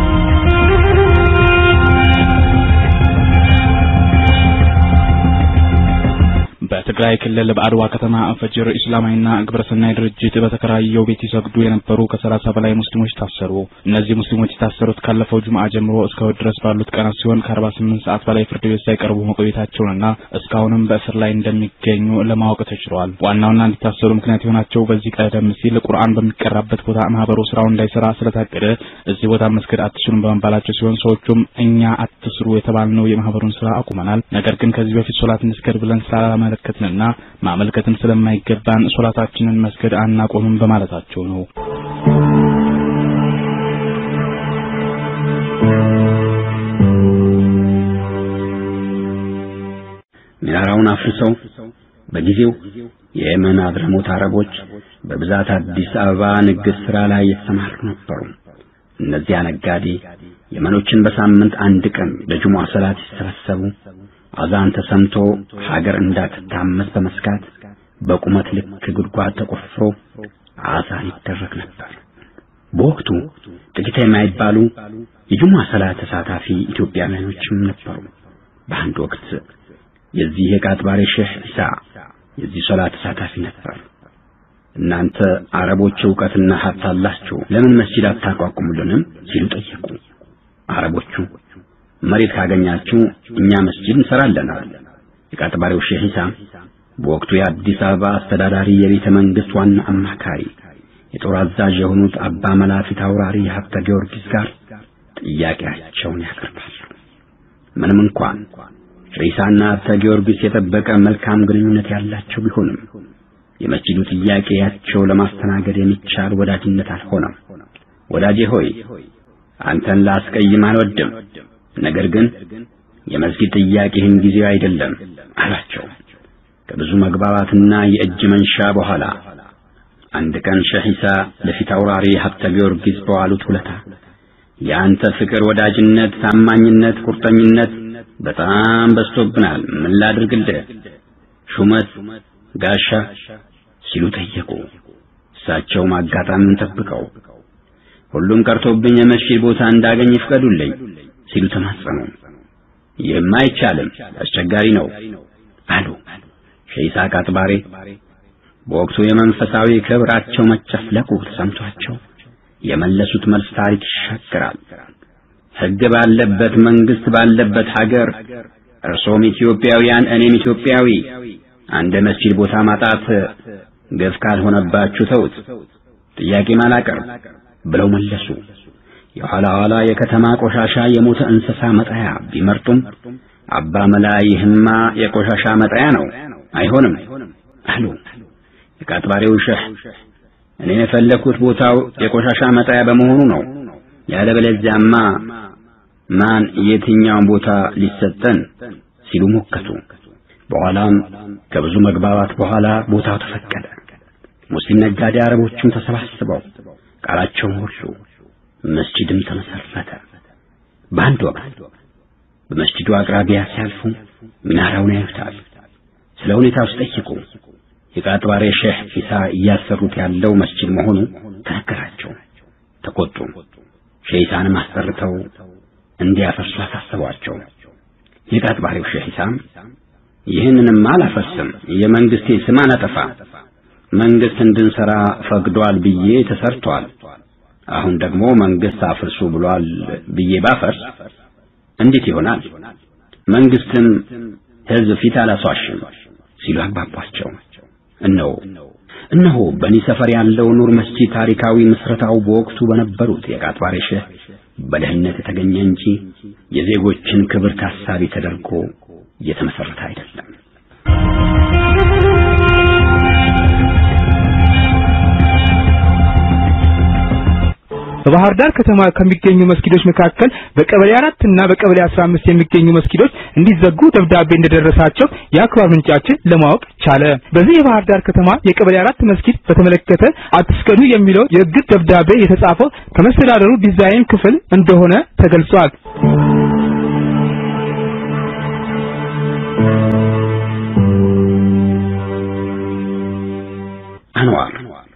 በትግራይ ክልል በአድዋ ከተማ ፈጅር እስላማዊና ግብረሰናይ ድርጅት በተከራየው ቤት ይሰግዱ የነበሩ ከ30 በላይ ሙስሊሞች ታሰሩ። እነዚህ ሙስሊሞች ታሰሩት ካለፈው ጁምዓ ጀምሮ እስከ ድረስ ባሉት ቀናት ሲሆን ከ48 ሰዓት በላይ ፍርድ ቤት ሳይቀርቡ መቆየታቸውንና እስካሁንም በእስር ላይ እንደሚገኙ ለማወቅ ተችሏል። ዋናውና እንዲታሰሩ ምክንያት የሆናቸው በዚህ ቀደም ሲል ቁርአን በሚቀራበት ቦታ ማህበሩ ስራውን እንዳይሰራ ስለታቀደ እዚህ ቦታ መስገድ አትችሉም በመባላቸው ሲሆን ሰዎቹም እኛ አትስሩ የተባልነው የማህበሩን ስራ አቁመናል፣ ነገር ግን ከዚህ በፊት ሶላት እንስገድ ብለን ስላላመለከትንና ማመልከትም ስለማይገባን ሶላታችንን መስገድ አናቆምም በማለታቸው ነው። ሚናራውን አፍርሰው በጊዜው የየመን አድረሞት አረቦች በብዛት አዲስ አበባ ንግድ ሥራ ላይ የተሰማሩ ነበሩ። እነዚያ ነጋዴ የመኖችን በሳምንት አንድ ቀን ለጁሙዓ ሰላት ሲሰበሰቡ አዛን ተሰምቶ ሀገር እንዳትታመስ በመስጋት በቁመት ልክ ጉድጓድ ተቆፍሮ አዛን ይደረግ ነበር። በወቅቱ ጥቂት የማይባሉ የጁሙዓ ሰላት ተሳታፊ ኢትዮጵያውያኖችም ነበሩ። በአንድ ወቅት የዚህ የቃጥባሬ ሼህ ኢሳ የዚህ ሰላት ተሳታፊ ነበር። እናንተ አረቦች ዕውቀትና ሀብት አላችሁ ለምን መስጂድ አታቋቁሙልንም ሲሉ ጠየቁ። አረቦቹ መሬት ካገኛችሁ እኛ መስጂድ እንሰራለን አሉ። የቃጥባሬው ሼህ ኢሳ በወቅቱ የአዲስ አበባ አስተዳዳሪ የቤተ መንግስት ዋና አማካሪ የጦር አዛዥ የሆኑት አባ መላፊት አውራሪ ሀብተ ጊዮርጊስ ጋር ጥያቄያቸውን ያቀርባሉ። ምንም እንኳን ሸይሳና ሀብተ ጊዮርጊስ የጠበቀ መልካም ግንኙነት ያላቸው ቢሆንም የመስጂዱ ጥያቄያቸው ለማስተናገድ የሚቻል ወዳጅነት አልሆነም። ወዳጄ ሆይ አንተን ላስቀይም አልወድም፣ ነገር ግን የመስጊድ ጥያቄህን ጊዜው አይደለም አላቸው። ከብዙ መግባባትና የእጅ መንሻ በኋላ አንድ ቀን ሼህ ኢሳ ለፊት አውራሪ ሀብተ ጊዮርጊስ በዋሉት ውለታ የአንተ ፍቅር፣ ወዳጅነት፣ ታማኝነት፣ ቁርጠኝነት በጣም በዝቶብናል፣ ምን ላድርግልህ? ሹመት፣ ጋሻ ሲሉ ጠየቁ። እሳቸውም አጋጣሚውን ጠብቀው ሁሉም ቀርቶብኝ የመስጂድ ቦታ እንዳገኝ ይፍቀዱልኝ ሲሉ ተማጸኑ። ይህም አይቻልም፣ አስቸጋሪ ነው አሉ። ሼህ ኢሳ ቃጥባሬ በወቅቱ የመንፈሳዊ ክብራቸው መጨፍለቁ ተሰምቷቸው የመለሱት መልስ ታሪክ ይሻገራል። ሕግ ባለበት መንግስት ባለበት ሀገር እርሶም ኢትዮጵያውያን እኔም ኢትዮጵያዊ አንድ መስጂድ ቦታ ማጣት ግፍ ካልሆነባችሁ ተውት፣ ጥያቄ ማላቀርብ ብለው መለሱ። የኋላ ኋላ የከተማ ቆሻሻ የሞተ እንስሳ መጣያ ቢመርጡም አባ መላ ይህማ የቆሻሻ መጣያ ነው አይሆንም አሉ። የቃጥባሬው ሼህ እኔ የፈለኩት ቦታው የቆሻሻ መጣያ በመሆኑ ነው፣ ያለበለዚያማ ማን የትኛውን ቦታ ሊሰጠን ሲሉ ሞከቱ። በኋላም ከብዙ መግባባት በኋላ ቦታው ተፈቀደ። ሙስሊም ነጋዴ አረቦችም ተሰባስበው ቃላቸውን ሁሉ መስጂድም ተመሰረተ። በአንድ ወቅት በመስጂዱ አቅራቢያ ሲያልፉ ሚናራውን ያዩታል። ስለ ሁኔታው ሲጠይቁ የቃጥባሬ ሼህ ኢሳ እያሰሩት ያለው መስጂድ መሆኑ ተነገራቸው። ተቆጡ። ሼህ ኢሳንም አስጠርተው እንዲያፈርሱ አሳሰቧቸው። የቃጥባሬው ሼህ ኢሳም ይህንንም አላፈርስም፣ የመንግስቴ ስም አላጠፋ፣ መንግስት እንድንሰራ ፈቅዷል ብዬ ተሰርቷል። አሁን ደግሞ መንግስት አፍርሱ ብሏል ብዬ ባፈርስ እንዴት ይሆናል? መንግስትም ህዝብ ፊት አላስዋሽም ሲሉ አባባቸው። እነሆ በኒ ሰፈር ያለው ኑር መስጂድ ታሪካዊ ምስረታው በወቅቱ በነበሩት የቃጥባሬ ሼህ በደህንነት የተገኘ እንጂ የዜጎችን ክብር ታሳቢ ተደርጎ የተመሰረተ አይደለም። በባህር ዳር ከተማ ከሚገኙ መስጊዶች መካከል በቀበሌ 4 እና በቀበሌ 15 የሚገኙ መስጊዶች እንዲዘጉ ደብዳቤ እንደደረሳቸው የአክባር ምንጫችን ለማወቅ ቻለ። በዚህ የባህር ዳር ከተማ የቀበሌ 4 መስጊድ በተመለከተ አትስገዱ የሚለው የእግድ ደብዳቤ የተጻፈው ከመስተዳደሩ ዲዛይን ክፍል እንደሆነ ተገልጿል። አንዋር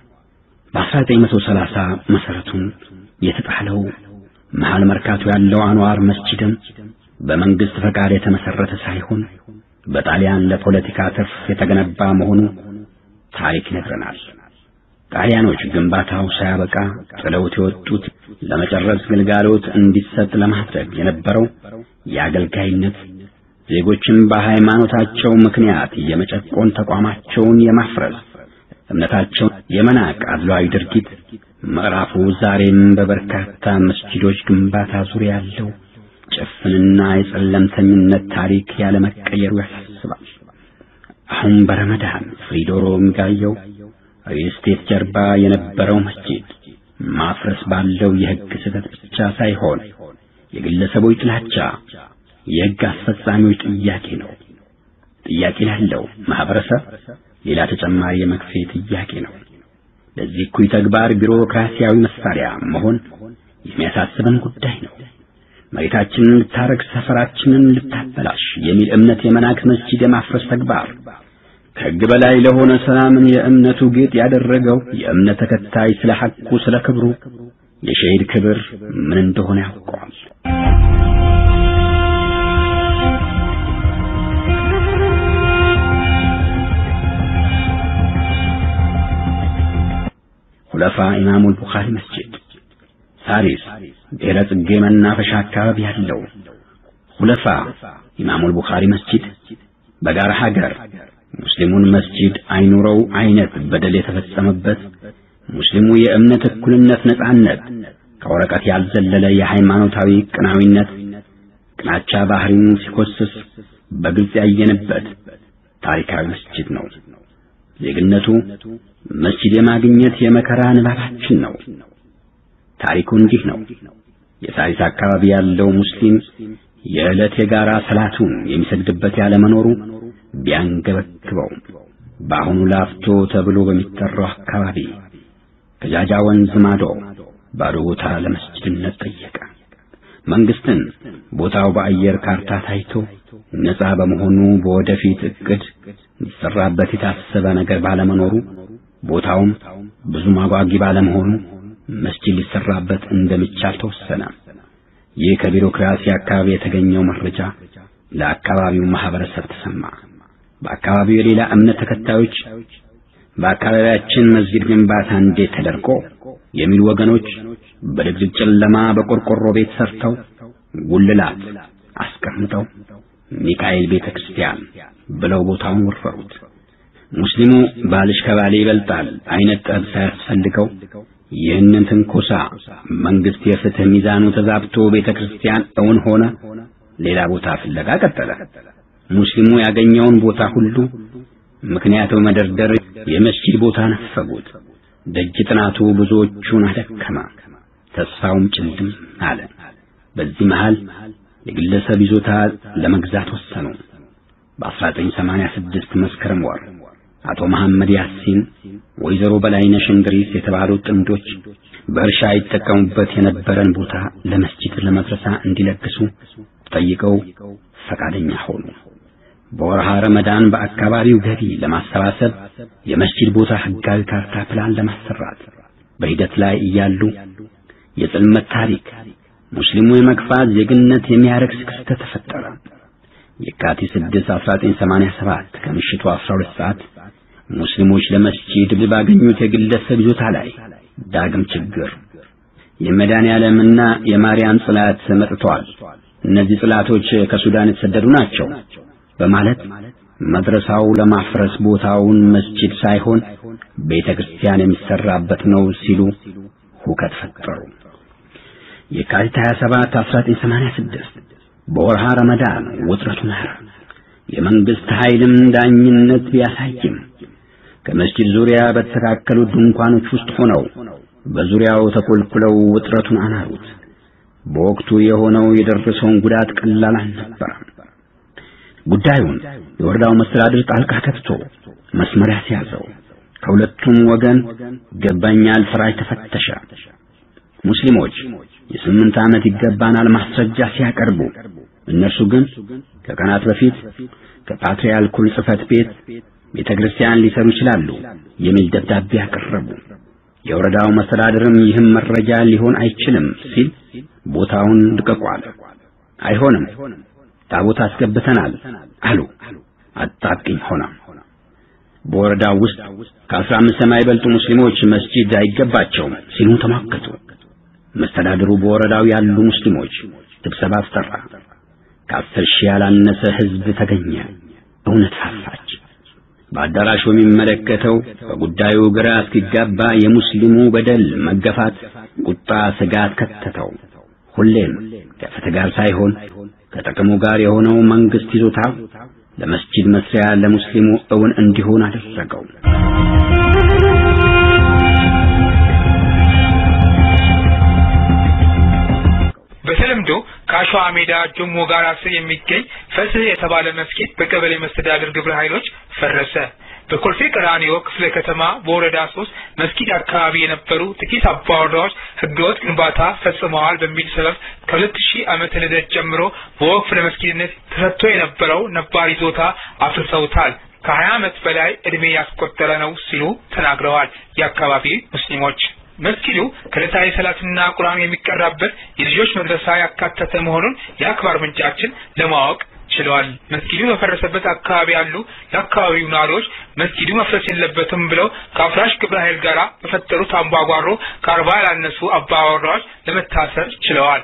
በ1930 መሰረቱን የተጣለው መሃል መርካቶ ያለው አንዋር መስጂድም በመንግስት ፈቃድ የተመሰረተ ሳይሆን በጣሊያን ለፖለቲካ ትርፍ የተገነባ መሆኑ ታሪክ ይነግረናል። ጣሊያኖች ግንባታው ሳያበቃ ጥለውት የወጡት ለመጨረስ ግልጋሎት እንዲሰጥ ለማድረግ የነበረው የአገልጋይነት ዜጎችን በሃይማኖታቸው ምክንያት የመጨቆን ተቋማቸውን የማፍረስ እምነታቸው የመናቅ አድሏዊ ድርጊት ምዕራፉ ዛሬም በበርካታ መስጂዶች ግንባታ ዙሪያ ያለው ጭፍንና የጸለምተኝነት ታሪክ ያለመቀየሩ ያሳስባል። አሁን በረመዳን ፍሪዶሮ የሚጋየው ሪስቴት ጀርባ የነበረው መስጂድ ማፍረስ ባለው የሕግ ስህተት ብቻ ሳይሆን የግለሰቦች ጥላቻ፣ የሕግ አስፈጻሚዎች ጥያቄ ነው። ጥያቄ ላለው ማህበረሰብ ሌላ ተጨማሪ የመክፈያ ጥያቄ ነው። ለዚህ እኩይ ተግባር ቢሮክራሲያዊ መሳሪያ መሆን የሚያሳስበን ጉዳይ ነው። መሬታችንን ልታረግ፣ ሰፈራችንን ልታበላሽ የሚል እምነት የመናቅ መስጂድ የማፍረስ ተግባር ከሕግ በላይ ለሆነ ሰላምን የእምነቱ ጌጥ ያደረገው የእምነት ተከታይ ስለ ሐቁ ስለ ክብሩ የሸሂድ ክብር ምን እንደሆነ ያውቀዋል። ሁለፋ ኢማሙ አልቡኻሪ መስጂድ ሳሪስ ብሔረ ጽጌ መናፈሻ አካባቢ ያለው ሁለፋ ኢማሙ አልቡኻሪ መስጂድ በጋራ ሀገር ሙስሊሙን መስጂድ አይኑረው አይነት በደል የተፈጸመበት ሙስሊሙ የእምነት እኩልነት ነጻነት ከወረቀት ያልዘለለ የሃይማኖታዊ ቅናዊነት ቅናቻ ባህሪን ሲኮስስ በግልጽ ያየንበት ታሪካዊ መስጂድ ነው። ዜግነቱ መስጂድ የማግኘት የመከራ ንባባችን ነው። ታሪኩ እንዲህ ነው። የሳሪስ አካባቢ ያለው ሙስሊም የዕለት የጋራ ሰላቱን የሚሰግድበት ያለ መኖሩ ቢያንገበግበው በአሁኑ ላፍቶ ተብሎ በሚጠራው አካባቢ ከጃጃ ወንዝ ማዶ ባዶ ቦታ ለመስጂድነት ጠየቀ። መንግስትን ቦታው በአየር ካርታ ታይቶ ነፃ በመሆኑ በወደፊት እቅድ ሊሰራበት የታሰበ ነገር ባለመኖሩ ቦታውም ብዙ ማጓጊ ባለመሆኑ መስጂድ ሊሰራበት እንደሚቻል ተወሰነ። ይህ ከቢሮክራሲ አካባቢ የተገኘው መረጃ ለአካባቢው ማህበረሰብ ተሰማ። በአካባቢው የሌላ እምነት ተከታዮች በአካባቢያችን መስጂድ ግንባታ እንዴት ተደርጎ የሚሉ ወገኖች በድቅድቅ ጨለማ በቆርቆሮ ቤት ሰርተው ጉልላት አስቀምጠው ሚካኤል ቤተክርስቲያን ብለው ቦታውን ወረሩት። ሙስሊሙ ባልሽ ከባሌ ይበልጣል አይነት ጠብ ሳያስፈልገው ይህንን ትንኮሳ መንግስት የፍትህ ሚዛኑ ተዛብቶ ቤተክርስቲያን እውን ሆነ ሌላ ቦታ ፍለጋ ቀጠለ። ሙስሊሙ ያገኘውን ቦታ ሁሉ ምክንያቱ መደርደር የመስጂድ ቦታ ነፈጉት። ደጅ ጥናቱ ብዙዎቹን አደከማ፣ ተስፋውም ጭልም አለ። በዚህ መሃል የግለሰብ ይዞታ ለመግዛት ወሰኑ። በ1986 መስከረም ወር አቶ መሐመድ ያሲን ወይዘሮ በላይነሽ እንድሪስ የተባሉ ጥንዶች በእርሻ ይጠቀሙበት የነበረን ቦታ ለመስጂድ ለመድረሳ እንዲለግሱ ጠይቀው ፈቃደኛ ሆኑ። በወርሃ ረመዳን በአካባቢው ገቢ ለማሰባሰብ የመስጂድ ቦታ ህጋዊ ካርታ ፕላን ለማሰራት በሂደት ላይ እያሉ የጽልመት ታሪክ ሙስሊሙ የመግፋት ዜግነት የሚያረክስ ክስተት ተፈጠረ። የካቲት 6 1987 ከምሽቱ 12 ሰዓት ሙስሊሞች ለመስጂድ ባገኙት የግለሰብ ይዞታ ላይ ዳግም ችግር የመድኃኔዓለምና የማርያም ጽላት መጥተዋል፣ እነዚህ ጽላቶች ከሱዳን የተሰደዱ ናቸው በማለት መድረሳው ለማፍረስ ቦታውን መስጂድ ሳይሆን ቤተክርስቲያን የሚሰራበት ነው ሲሉ ሁከት ፈጠሩ። የካቲት 27 1986 በወርሃ ረመዳን ውጥረቱ ናረ። የመንግስት ኃይልም ዳኝነት ቢያሳይም ከመስጂድ ዙሪያ በተካከሉ ድንኳኖች ውስጥ ሆነው በዙሪያው ተኮልኩለው ውጥረቱን አናሩት። በወቅቱ የሆነው የደረሰውን ጉዳት ቀላል አልነበረም። ጉዳዩን የወረዳው መስተዳድር ጣልቃ ከብቶ መስመር ያስያዘው ከሁለቱም ወገን ገባኛል ፍራጅ ተፈተሸ። ሙስሊሞች የ8 ዓመት ይገባናል ማስረጃ ሲያቀርቡ እነርሱ ግን ከቀናት በፊት ከፓትርያርኩ ጽሕፈት ቤት ቤተክርስቲያን ሊሰሩ ይችላሉ የሚል ደብዳቤ ያቀረቡ። የወረዳው መስተዳድርም ይህም መረጃ ሊሆን አይችልም ሲል ቦታውን ልቀቋል። አይሆንም ታቦት አስገብተናል አሉ። አጣብቂኝ ሆነ። በወረዳው ውስጥ ከ15 የማይበልጡ ሙስሊሞች መስጂድ አይገባቸውም ሲሉ ተማከቱ። መስተዳድሩ በወረዳው ያሉ ሙስሊሞች ስብሰባ አስጠራ። ከ10 ሺህ ያላነሰ ህዝብ ተገኘ። እውነት ፋፋች። በአዳራሹ የሚመለከተው በጉዳዩ ግራ እስኪጋባ የሙስሊሙ በደል መገፋት ቁጣ ስጋት ከተተው። ሁሌም ከፍትህ ጋር ሳይሆን ከጥቅሙ ጋር የሆነው መንግስት ይዞታ ለመስጂድ መስሪያ ለሙስሊሙ እውን እንዲሆን አደረገው። በተለምዶ አሸዋ ሜዳ ጆሞ ጋራ ስር የሚገኝ ፈስህ የተባለ መስጊድ በቀበሌ መስተዳድር ግብረ ኃይሎች ፈረሰ። በኮልፌ ቀራኒዮ ክፍለ ከተማ በወረዳ 3 መስጊድ አካባቢ የነበሩ ጥቂት አባወራዎች ህገወጥ ግንባታ ፈጽመዋል በሚል ሰበብ ከ2000 ዓመተ ልደት ጀምሮ በወቅፍ ለመስጊድነት ተሰጥቶ የነበረው ነባር ይዞታ አፍርሰውታል። ከ20 ዓመት በላይ እድሜ ያስቆጠረ ነው ሲሉ ተናግረዋል። የአካባቢ ሙስሊሞች መስጊዱ ከዕለታዊ ሰላትና ቁርአን የሚቀራበት የልጆች መድረሳ ያካተተ መሆኑን የአክባር ምንጫችን ለማወቅ ችሏል። መስጊዱ በፈረሰበት አካባቢ ያሉ የአካባቢው ነዋሪዎች መስጊዱ መፍረስ የለበትም ብለው ከአፍራሽ ግብረ ኃይል ጋር በፈጠሩት አምባጓሮ ከ40 ያላነሱ አባወራዎች ለመታሰር ችለዋል።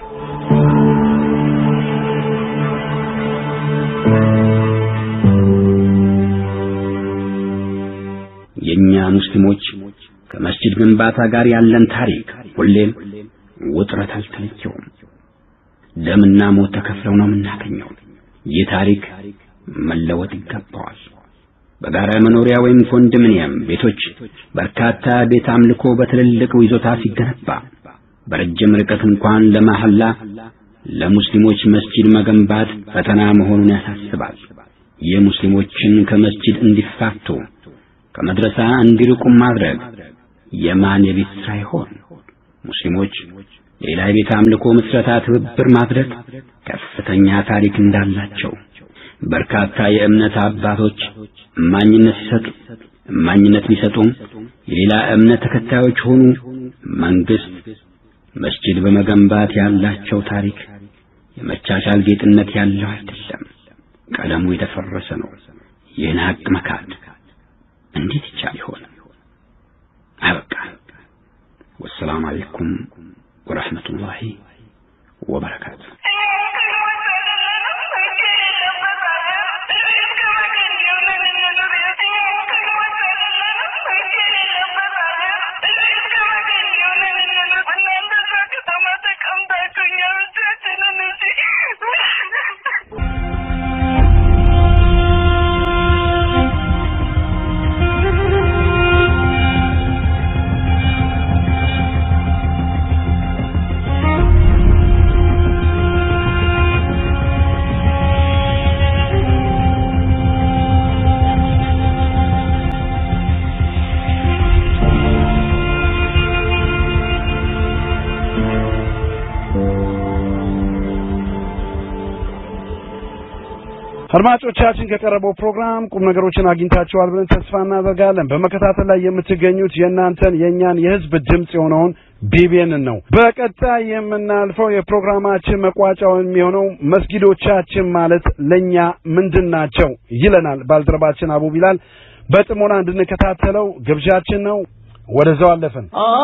የኛ ሙስሊሞች ከመስጂድ ግንባታ ጋር ያለን ታሪክ ሁሌም ውጥረት አልተለየውም። ደምና ሞት ተከፍለው ነው የምናገኘው። ይህ ታሪክ መለወጥ ይገባዋል። በጋራ መኖሪያ ወይም ኮንዶሚኒየም ቤቶች በርካታ ቤት አምልኮ በትልልቅ ይዞታ ሲገነባ በረጅም ርቀት እንኳን ለማህላ ለሙስሊሞች መስጂድ መገንባት ፈተና መሆኑን ያሳስባል። የሙስሊሞችን ከመስጂድ እንዲፋቱ ከመድረሳ እንዲርቁ ማድረግ የማን የቤት ስራ ይሆን? ሙስሊሞች ሌላ ቤት አምልኮ መስረታ ትብብር ማድረግ ከፍተኛ ታሪክ እንዳላቸው በርካታ የእምነት አባቶች ማንነት ቢሰጡም የሌላ እምነት ተከታዮች ሆኑ መንግስት መስጂድ በመገንባት ያላቸው ታሪክ የመቻቻል ጌጥነት ያለው አይደለም። ቀለሙ የተፈረሰ ነው። ይህን ሀቅ መካድ እንዴት ይቻል ይሆን? አበቃ። ወሰላሙ አለይኩም ወራህመቱላሂ ወበረካቱ። አድማጮቻችን ከቀረበው ፕሮግራም ቁም ነገሮችን አግኝታችኋል ብለን ተስፋ እናደርጋለን። በመከታተል ላይ የምትገኙት የእናንተን የኛን የህዝብ ድምጽ የሆነውን ቢቢኤን ነው። በቀጣይ የምናልፈው የፕሮግራማችን መቋጫው የሚሆነው መስጊዶቻችን ማለት ለኛ ምንድናቸው ይለናል ባልደረባችን አቡ ቢላል። በጥሞና እንድንከታተለው ግብዣችን ነው። ወደዛው አለፈን።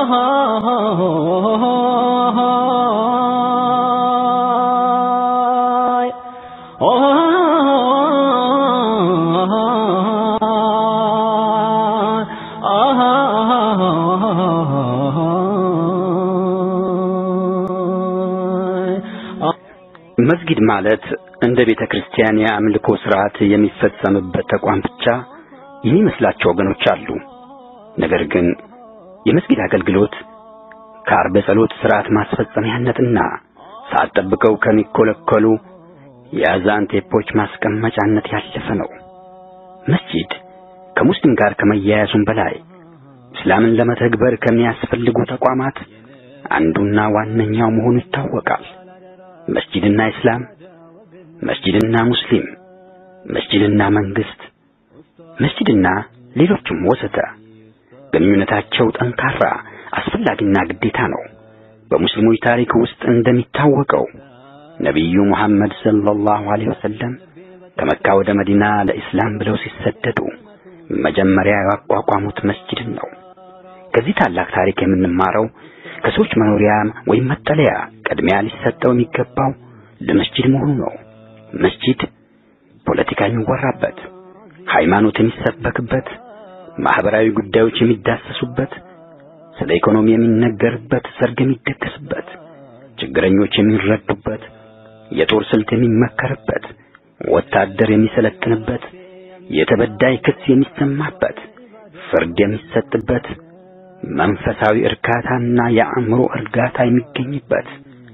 መስጊድ ማለት እንደ ቤተክርስቲያን የአምልኮ ሥርዓት የሚፈጸምበት ተቋም ብቻ የሚመስላቸው ወገኖች አሉ። ነገር ግን የመስጊድ አገልግሎት ከአርብ ጸሎት ሥርዓት ማስፈጸሚያነትና ሰዓት ጠብቀው ከሚኮለኮሉ የአዛን ቴፖች ማስቀመጫነት ያለፈ ነው። መስጊድ ከሙስሊም ጋር ከመያያዙም በላይ እስላምን ለመተግበር ከሚያስፈልጉ ተቋማት አንዱና ዋነኛው መሆኑ ይታወቃል። መስጂድና እስላም፣ መስጂድና ሙስሊም፣ መስጂድና መንግስት፣ መስጂድና ሌሎችም ወዘተ ግንኙነታቸው ጠንካራ አስፈላጊና ግዴታ ነው። በሙስሊሞች ታሪክ ውስጥ እንደሚታወቀው ነብዩ መሐመድ ሰለላሁ ዐለይሂ ወሰለም ከመካ ወደ መዲና ለእስላም ብለው ሲሰደዱ መጀመሪያ ያቋቋሙት መስጂድን ነው። ከዚህ ታላቅ ታሪክ የምንማረው ከሰዎች መኖሪያ ወይም መጠለያ ቅድሚያ ሊሰጠው የሚገባው ለመስጂድ መሆኑ ነው። መስጂድ ፖለቲካ የሚወራበት፣ ሃይማኖት የሚሰበክበት፣ ማህበራዊ ጉዳዮች የሚዳሰሱበት፣ ስለ ኢኮኖሚ የሚነገርበት፣ ሰርግ የሚደገስበት፣ ችግረኞች የሚረዱበት፣ የጦር ስልት የሚመከርበት፣ ወታደር የሚሰለጥንበት፣ የተበዳይ ክስ የሚሰማበት፣ ፍርድ የሚሰጥበት፣ መንፈሳዊ እርካታና የአእምሮ እርጋታ የሚገኝበት፣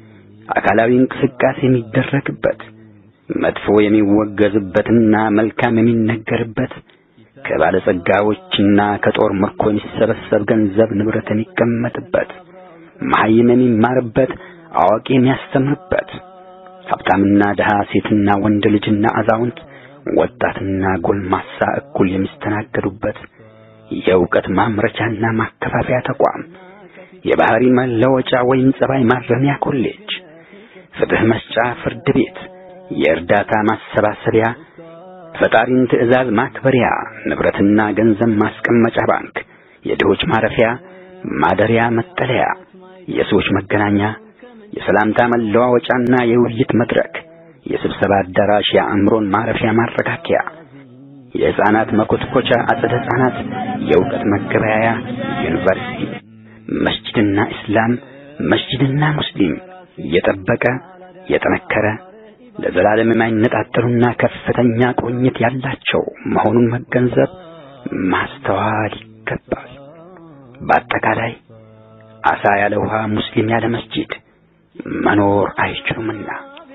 አካላዊ እንቅስቃሴ የሚደረግበት፣ መጥፎ የሚወገዝበትና መልካም የሚነገርበት፣ ከባለጸጋዎችና ከጦር ምርኮ የሚሰበሰብ ገንዘብ ንብረት የሚቀመጥበት፣ መሐይም የሚማርበት፣ አዋቂ የሚያስተምርበት፣ ሀብታምና ድሃ፣ ሴትና ወንድ ልጅና አዛውንት፣ ወጣትና ጎልማሳ እኩል የሚስተናገዱበት የእውቀት ማምረቻና ማከፋፈያ ተቋም፣ የባህሪ መለወጫ ወይም ጸባይ ማረሚያ ኮሌጅ፣ ፍትህ መስጫ ፍርድ ቤት፣ የእርዳታ ማሰባሰቢያ፣ ፈጣሪን ትዕዛዝ ማክበሪያ፣ ንብረትና ገንዘብ ማስቀመጫ ባንክ፣ የድሆች ማረፊያ፣ ማደሪያ መጠለያ፣ የሰዎች መገናኛ፣ የሰላምታ መለዋወጫና የውይይት መድረክ፣ የስብሰባ አዳራሽ፣ የአእምሮን ማረፊያ ማረጋጊያ፣ የሕፃናት መኮትኮቻ አጸደ ሕፃናት፣ የእውቀት መገበያያ ዩኒቨርሲቲ፣ መስጂድና እስላም፣ መስጂድና ሙስሊም የጠበቀ የጠነከረ ለዘላለም የማይነጣጠሉና ከፍተኛ ቁርኝት ያላቸው መሆኑን መገንዘብ ማስተዋል ይገባል። በአጠቃላይ አሳ ያለ ውሃ ሙስሊም ያለ መስጂድ መኖር አይችሉምና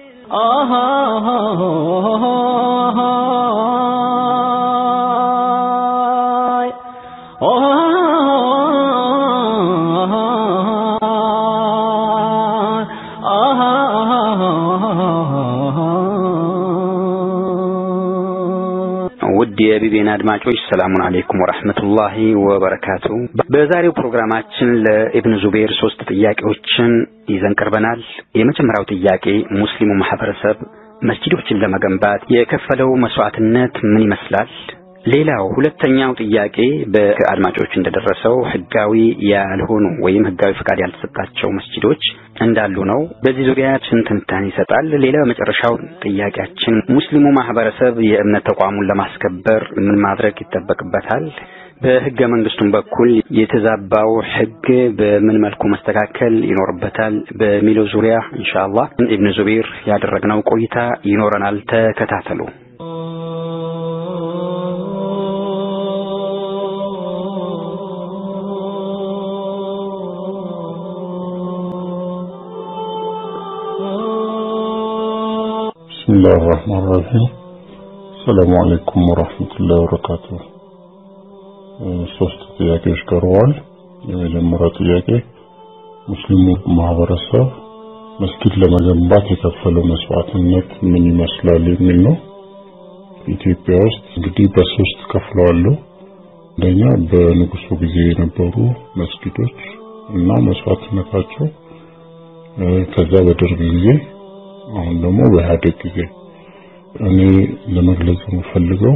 ውድ የቢቢኤን አድማጮች ሰላሙን አለይኩም ወራህመቱላሂ ወበረካቱ። በዛሬው ፕሮግራማችን ለኢብኑ ዙበይር 3 ጥያቄዎችን ይዘን ቀርበናል። የመጀመሪያው ጥያቄ ሙስሊሙ ማህበረሰብ መስጂዶችን ለመገንባት የከፈለው መስዋዕትነት ምን ይመስላል? ሌላው ሁለተኛው ጥያቄ በአድማጮች እንደደረሰው ህጋዊ ያልሆኑ ወይም ህጋዊ ፍቃድ ያልተሰጣቸው መስጂዶች እንዳሉ ነው። በዚህ ዙሪያ ትንታኔ ይሰጣል። ሌላው መጨረሻው ጥያቄያችን ሙስሊሙ ማህበረሰብ የእምነት ተቋሙን ለማስከበር ምን ማድረግ ይጠበቅበታል? በህገ መንግስቱም በኩል የተዛባው ህግ በምን መልኩ መስተካከል ይኖርበታል? በሚለው ዙሪያ ኢንሻአላህ ኢብኑ ዙበይር ያደረግነው ቆይታ ይኖረናል። ተከታተሉ። بسم الله الرحمن الرحيم السلام عليكم ورحمة الله وبركاته ሶስት ጥያቄዎች ቀርበዋል። የመጀመሪያው ጥያቄ ሙስሊሙ ማህበረሰብ መስጊድ ለመገንባት የከፈለው መስዋዕትነት ምን ይመስላል የሚል ነው። ኢትዮጵያ ውስጥ እንግዲህ በሶስት ከፍለዋል። አንደኛ በንጉሱ ጊዜ የነበሩ መስጊዶች እና መስዋዕትነታቸው፣ ከዛ በደርግ ጊዜ፣ አሁን ደግሞ በኢህአዴግ ጊዜ። እኔ ለመግለጽ የምፈልገው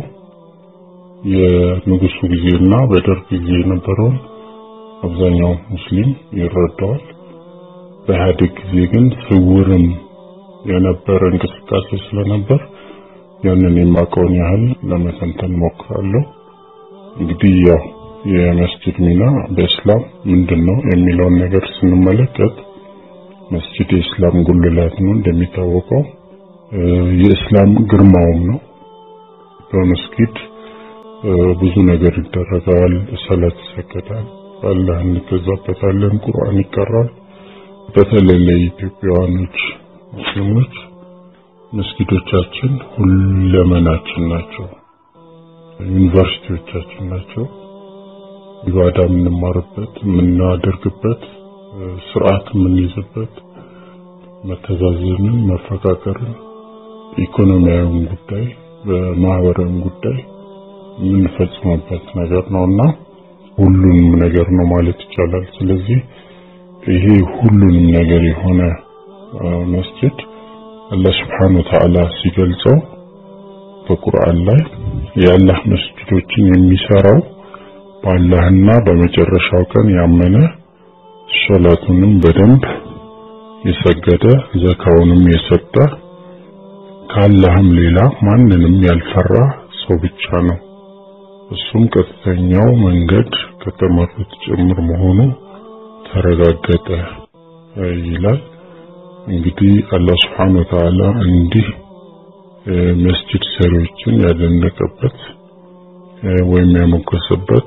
የንጉሱ ጊዜና በደርግ ጊዜ የነበረውን አብዛኛው ሙስሊም ይረዳዋል። በኢህአዴግ ጊዜ ግን ስውርም የነበረ እንቅስቃሴ ስለነበር ያንን የማውቀውን ያህል ለመተንተን ሞክራለሁ። እንግዲህ ያው የመስጂድ ሚና በእስላም ምንድነው የሚለውን ነገር ስንመለከት መስጂድ የእስላም ጉልላት ነው። እንደሚታወቀው የእስላም ግርማውም ነው። በመስጊድ ብዙ ነገር ይደረጋል። ሰላት ይሰገዳል፣ አላህ እንገዛበታለን፣ ቁርአን ይቀራል። በተለይ ለኢትዮጵያውያኖች ሙስሊሞች መስጊዶቻችን ሁለመናችን ናቸው፣ ዩኒቨርሲቲዎቻችን ናቸው። ኢባዳ የምንማርበት፣ የምናደርግበት፣ ስርዓት የምንይዝበት፣ መተዛዘንን፣ መፈቃቀርን፣ ኢኮኖሚያዊ ጉዳይ በማህበራዊ ጉዳይ የምንፈጽምበት ነገር ነውና ሁሉንም ነገር ነው ማለት ይቻላል። ስለዚህ ይሄ ሁሉንም ነገር የሆነ መስጂድ አላህ Subhanahu Wa Ta'ala ሲገልጸው በቁርአን ላይ የአላህ መስጂዶችን የሚሰራው በአላህና በመጨረሻው ቀን ያመነ ሶላቱንም በደንብ የሰገደ ዘካውንም የሰጠ ከአላህም ሌላ ማንንም ያልፈራ ሰው ብቻ ነው። እሱም ቀጥተኛው መንገድ ከተመሩት ጭምር መሆኑ ተረጋገጠ ይላል። እንግዲህ አላህ Subhanahu Wa Ta'ala እንዲህ መስጂድ ሰሪዎችን ያደነቀበት ወይም ያሞገሰበት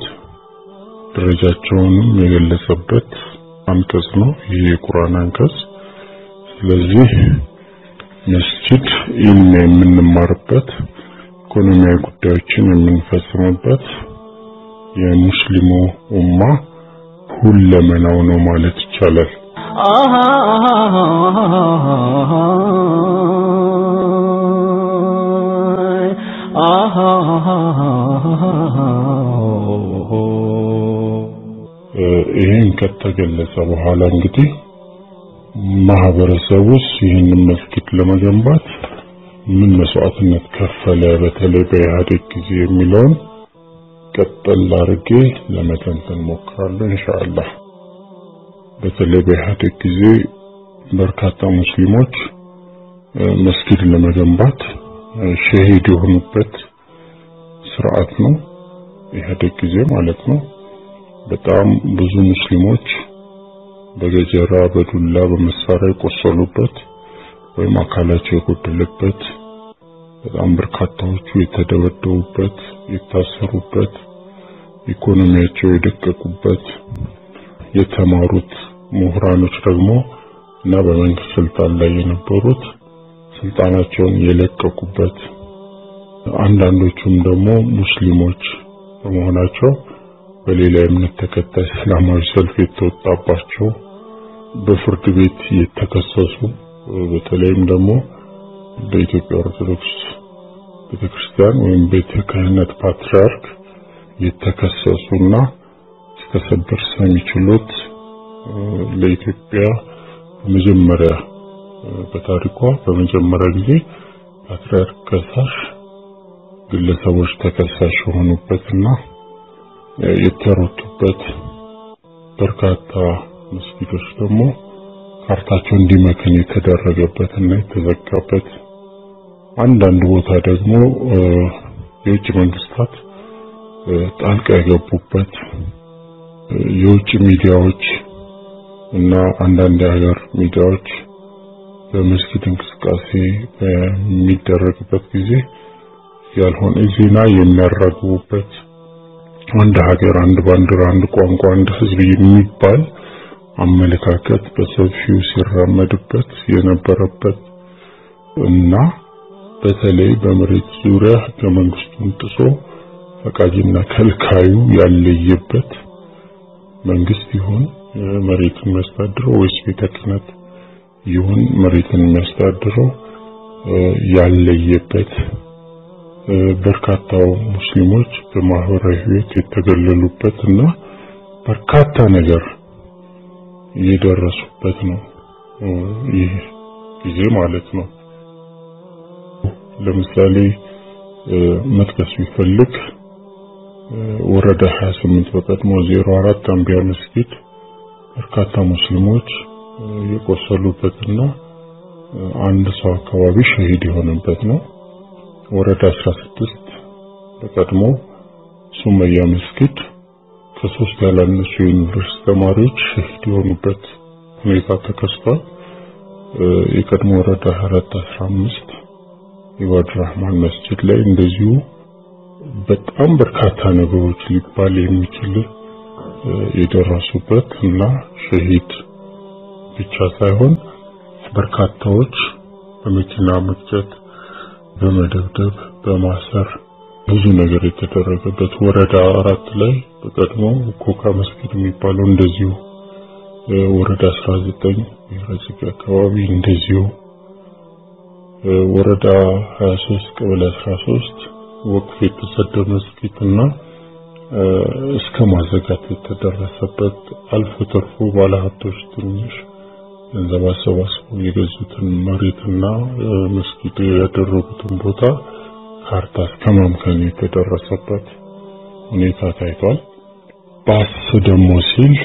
ደረጃቸውንም የገለጸበት አንቀጽ ነው ይህ የቁርአን አንቀጽ። ስለዚህ መስጂድ የምንማርበት ኢኮኖሚያዊ ጉዳዮችን የምንፈጽምበት የሙስሊሙ ኡማ ሁለመናው ነው ማለት ይቻላል። ይሄን ከተገለጸ በኋላ እንግዲህ ማህበረሰቡ ይህንን መስጊድ ለመገንባት ምን መስዋዕትነት ከፈለ በተለይ በኢህአዴግ ጊዜ የሚለውን ቀጥል አድርጌ ለመተንተን ሞክራለሁ ኢንሻአላህ። በተለይ በኢህአዴግ ጊዜ በርካታ ሙስሊሞች መስጊድ ለመገንባት ሸሂድ የሆኑበት ስርዓት ነው ኢህአዴግ ጊዜ ማለት ነው። በጣም ብዙ ሙስሊሞች በገጀራ በዱላ በመሳሪያ የቆሰሉበት ወይም አካላቸው የጎደለበት፣ በጣም በርካታዎቹ የተደበደቡበት፣ የታሰሩበት፣ ኢኮኖሚያቸው የደቀቁበት፣ የተማሩት ምሁራኖች ደግሞ እና በመንግስት ስልጣን ላይ የነበሩት ስልጣናቸውን የለቀቁበት፣ አንዳንዶቹም ደግሞ ሙስሊሞች በመሆናቸው በሌላ እምነት ተከታይ እስላማዊ ሰልፍ የተወጣባቸው፣ በፍርድ ቤት የተከሰሱ፣ በተለይም ደግሞ በኢትዮጵያ ኦርቶዶክስ ቤተክርስቲያን ወይም ቤተ ክህነት ፓትርያርክ የተከሰሱና እስከ ሰበር ሰሚ ችሎት ለኢትዮጵያ በመጀመሪያ በታሪኳ በመጀመሪያ ጊዜ ፓትርያርክ ከሳሽ ግለሰቦች ተከሳሽ የሆኑበትና የተሮቱበት፣ በርካታ መስጊዶች ደግሞ ካርታቸው እንዲመከን የተደረገበትና የተዘጋበት፣ አንዳንድ ቦታ ደግሞ የውጭ መንግስታት ጣልቃ የገቡበት፣ የውጭ ሚዲያዎች እና አንዳንድ የሀገር ሚዲያዎች በመስጊድ እንቅስቃሴ በሚደረግበት ጊዜ ያልሆነ ዜና የሚያራግቡበት፣ አንድ ሀገር፣ አንድ ባንዲራ፣ አንድ ቋንቋ፣ አንድ ህዝብ የሚባል አመለካከት በሰፊው ሲራመድበት የነበረበት እና በተለይ በመሬት ዙሪያ ህገ መንግስቱን ጥሶ ፈቃጅና ከልካዩ ያለየበት መንግስት ይሁን መሬቱን የሚያስተዳድረው ወይስ ቤተ ክህነት ይሁን መሬቱን የሚያስተዳድረው ያለየበት፣ በርካታው ሙስሊሞች በማህበራዊ ህይወት የተገለሉበት እና በርካታ ነገር የደረሱበት ነው ይህ ጊዜ ማለት ነው። ለምሳሌ መጥቀስ ቢፈልግ ወረዳ 28 በቀድሞ 04 አንቢያ መስጊድ በርካታ ሙስሊሞች የቆሰሉበትና አንድ ሰው አካባቢ ሸሂድ የሆነበት ነው። ወረዳ 16 በቀድሞ ሱመያ መስጊድ ከሶስት ያላነሱ ዩኒቨርሲቲ ተማሪዎች ሸሂድ የሆኑበት ሁኔታ ተከስቷል። የቀድሞ ወረዳ 415 ኢባድ ረህማን መስጊድ ላይ እንደዚሁ በጣም በርካታ ነገሮች ሊባል የሚችል የደረሱበት እና ሸሂድ ብቻ ሳይሆን በርካታዎች በመኪና መግጨት፣ በመደብደብ፣ በማሰር ብዙ ነገር የተደረገበት ወረዳ 4 ላይ በቀድሞ ኮካ መስጊድ የሚባለው እንደዚሁ፣ ወረዳ 19 የራጅጋ አካባቢ እንደዚሁ፣ ወረዳ 23 ቀበሌ 13 ወቅፍ የተሰደደ መስጊድና እስከ ማዘጋት የተደረሰበት፣ አልፎ ተርፎ ባለሀብቶች ትንሽ ገንዘብ አሰባስበው የገዙትን መሬትና መስጊድ ያደረጉትን ቦታ ካርታ እስከ ማምከን የተደረሰበት ሁኔታ ታይቷል። ባስ ደግሞ ሲል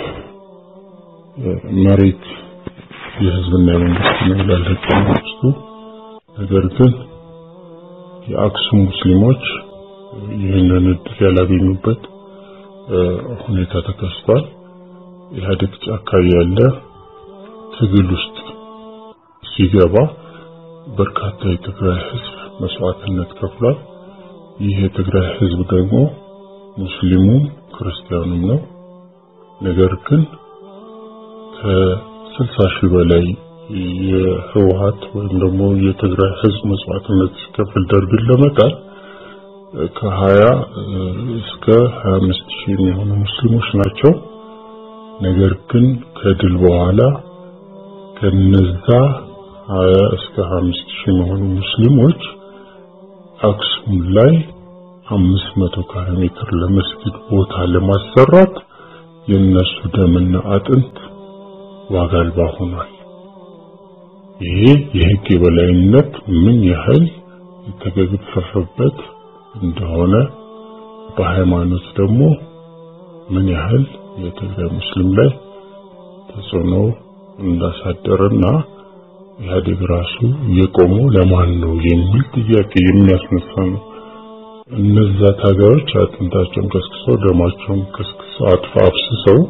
መሬት የህዝብና የመንግስት ነው ይላል ህገ መንግስቱ። ነገር ግን የአክሱም ሙስሊሞች ይህንን እድል ያላገኙበት ሁኔታ ተከስቷል። ኢህአዴግ ጫካ ያለ ትግል ውስጥ ሲገባ በርካታ የትግራይ ህዝብ መስዋዕትነት ከፍሏል። ይህ የትግራይ ህዝብ ደግሞ ሙስሊሙም ክርስቲያኑም ነው። ነገር ግን ከ60 ሺህ በላይ የህወሓት ወይም ደግሞ የትግራይ ህዝብ መስዋዕትነት ሲከፍል ደርግን ለመጣል ከ20 እስከ 25 ሺህ የሚሆኑ ሙስሊሞች ናቸው። ነገር ግን ከድል በኋላ ከነዛ 20 እስከ 25 ሺህ የሚሆኑ ሙስሊሞች አክሱም ላይ 500 ካሬ ሜትር ለመስጊድ ቦታ ለማሰራት የነሱ ደምና አጥንት ዋጋ አልባ ሆኗል። ይሄ የህግ የበላይነት ምን ያህል የተገፈፈበት እንደሆነ በሃይማኖት ደግሞ ምን ያህል የትግራይ ሙስሊም ላይ ተጽዕኖ እንዳሳደረና ኢህአዴግ ራሱ የቆመው ለማን ነው የሚል ጥያቄ የሚያስነሳ ነው። እነዛ ታጋዮች አጥንታቸውን ከስክሰው ደማቸውን ከስክሰው አፍስሰው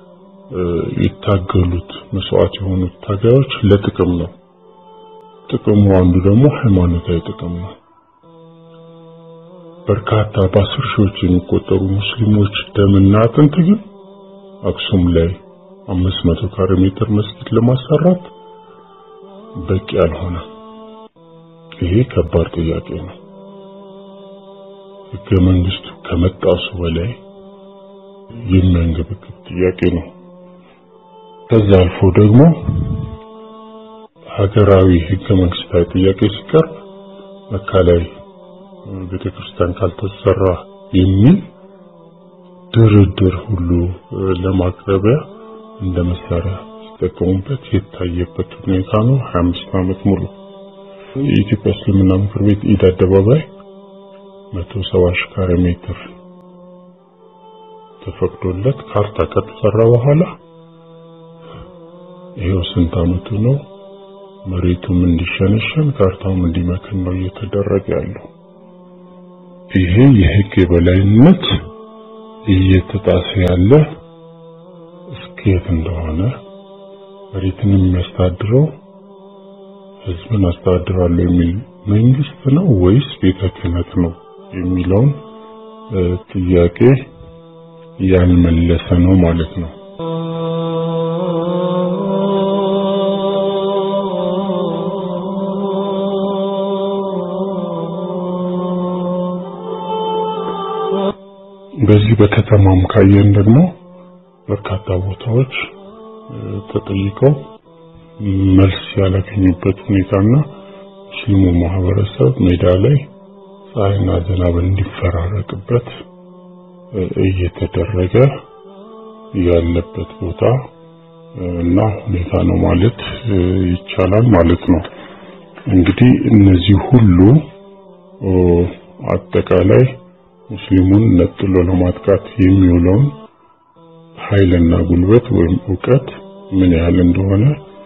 ይታገሉት መስዋዕት የሆኑት ታጋዮች ለጥቅም ነው። ጥቅሙ አንዱ ደግሞ ሃይማኖታዊ ጥቅም ነው። በርካታ በአስር ሺዎች የሚቆጠሩ ሙስሊሞች ደምና አጥንት ግን አክሱም ላይ 500 ካሬ ሜትር መስጊድ ለማሰራት በቂ አልሆነ። ይሄ ከባድ ጥያቄ ነው። ሕገ መንግስቱ ከመጣሱ በላይ የሚያንገበግብ ጥያቄ ነው። ከዛ አልፎ ደግሞ ሀገራዊ ሕገ መንግስታዊ ጥያቄ ሲቀርብ መካላይ ቤተክርስቲያን ካልተሰራ የሚል ድርድር ሁሉ ለማቅረቢያ እንደ መሳሪያ ሲጠቀሙበት የታየበት ሁኔታ ነው። 25 ዓመት ሙሉ የኢትዮጵያ እስልምና ምክር ቤት ኢድ አደባባይ 170 ካሬ ሜትር ተፈቅዶለት ካርታ ከተሰራ በኋላ ይሄው ስንት ዓመቱ ነው። መሬቱም እንዲሸነሸን ካርታውም እንዲመክን ነው እየተደረገ ያለው። ይሄ የህግ የበላይነት እየተጣሰ ያለ እስከየት እንደሆነ መሬትን የሚያስተዳድረው ህዝብን አስተዳድራለሁ የሚል መንግስት ነው ወይስ ቤተ ክህነት ነው የሚለውን ጥያቄ ያልመለሰ ነው ማለት ነው። በዚህ በከተማም ካየን ደግሞ በርካታ ቦታዎች ተጠይቀው መልስ ያላገኙበት ሁኔታና ሙስሊሙ ማህበረሰብ ሜዳ ላይ ፀሐይና ዝናብ እንዲፈራረቅበት እየተደረገ ያለበት ቦታ እና ሁኔታ ነው ማለት ይቻላል ማለት ነው። እንግዲህ እነዚህ ሁሉ አጠቃላይ ሙስሊሙን ነጥሎ ለማጥቃት የሚውለውን ኃይልና ጉልበት ወይም ዕውቀት ምን ያህል እንደሆነ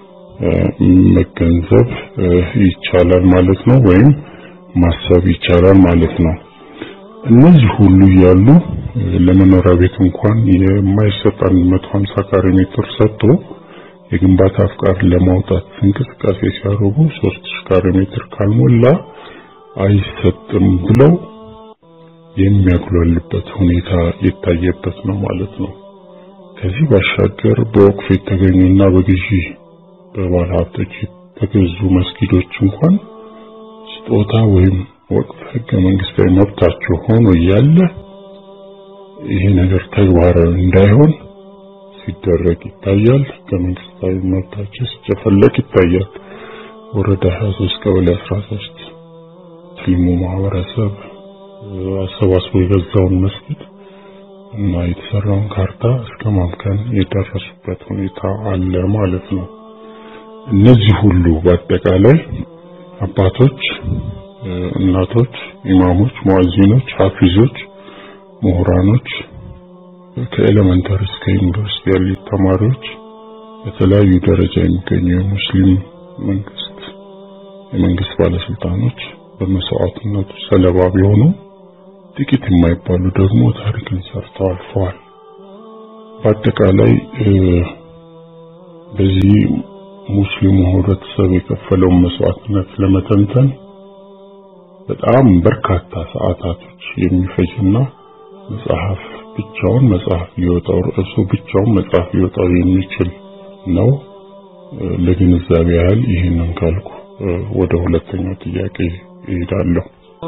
መገንዘብ ይቻላል ማለት ነው፣ ወይም ማሰብ ይቻላል ማለት ነው። እነዚህ ሁሉ ያሉ ለመኖሪያ ቤት እንኳን የማይሰጣን 150 ካሬ ሜትር ሰጥቶ የግንባታ ፍቃድ ለማውጣት እንቅስቃሴ ሲያደርጉ 3000 ካሬ ሜትር ካልሞላ አይሰጥም ብለው የሚያግሏልበት ሁኔታ የታየበት ነው ማለት ነው። ከዚህ ባሻገር በወቅፍ የተገኙና በግዢ በባለ ሀብቶች የተገዙ መስጊዶች እንኳን ስጦታ ወይም ወቅፍ ህገ መንግስታዊ መብታቸው ሆኖ እያለ ይሄ ነገር ተግባራዊ እንዳይሆን ሲደረግ ይታያል። ህገ መንግስታዊ መብታቸው ሲጨፈለቅ ይታያል። ወረዳ 23 ቀበሌ 13 ሙስሊሙ ማህበረሰብ አሰባስቦ የገዛውን መስጊድ እና የተሰራውን ካርታ እስከ ማምከን የደረሱበት ሁኔታ አለ ማለት ነው። እነዚህ ሁሉ በአጠቃላይ አባቶች፣ እናቶች፣ ኢማሞች፣ ሙአዚኖች፣ ሐፊዞች፣ ምሁራኖች ከኤሌመንተሪ እስከ ዩኒቨርሲቲ ያሉ ተማሪዎች በተለያዩ ደረጃ የሚገኙ የሙስሊም የመንግስት ባለስልጣኖች በመስዋዕትነቱ ሰለባ ቢሆኑ ጥቂት የማይባሉ ደግሞ ታሪክን ሰርተው አልፈዋል። በአጠቃላይ በዚህ ሙስሊሙ ህብረተሰብ የከፈለው መስዋዕትነት ለመተንተን በጣም በርካታ ሰዓታቶች የሚፈጅና መጽሐፍ ሊወጣው ርዕሱ ብቻውን መጽሐፍ ሊወጣው የሚችል ነው። ለግንዛቤ ያህል ይሄንን ካልኩ ወደ ሁለተኛው ጥያቄ እሄዳለሁ።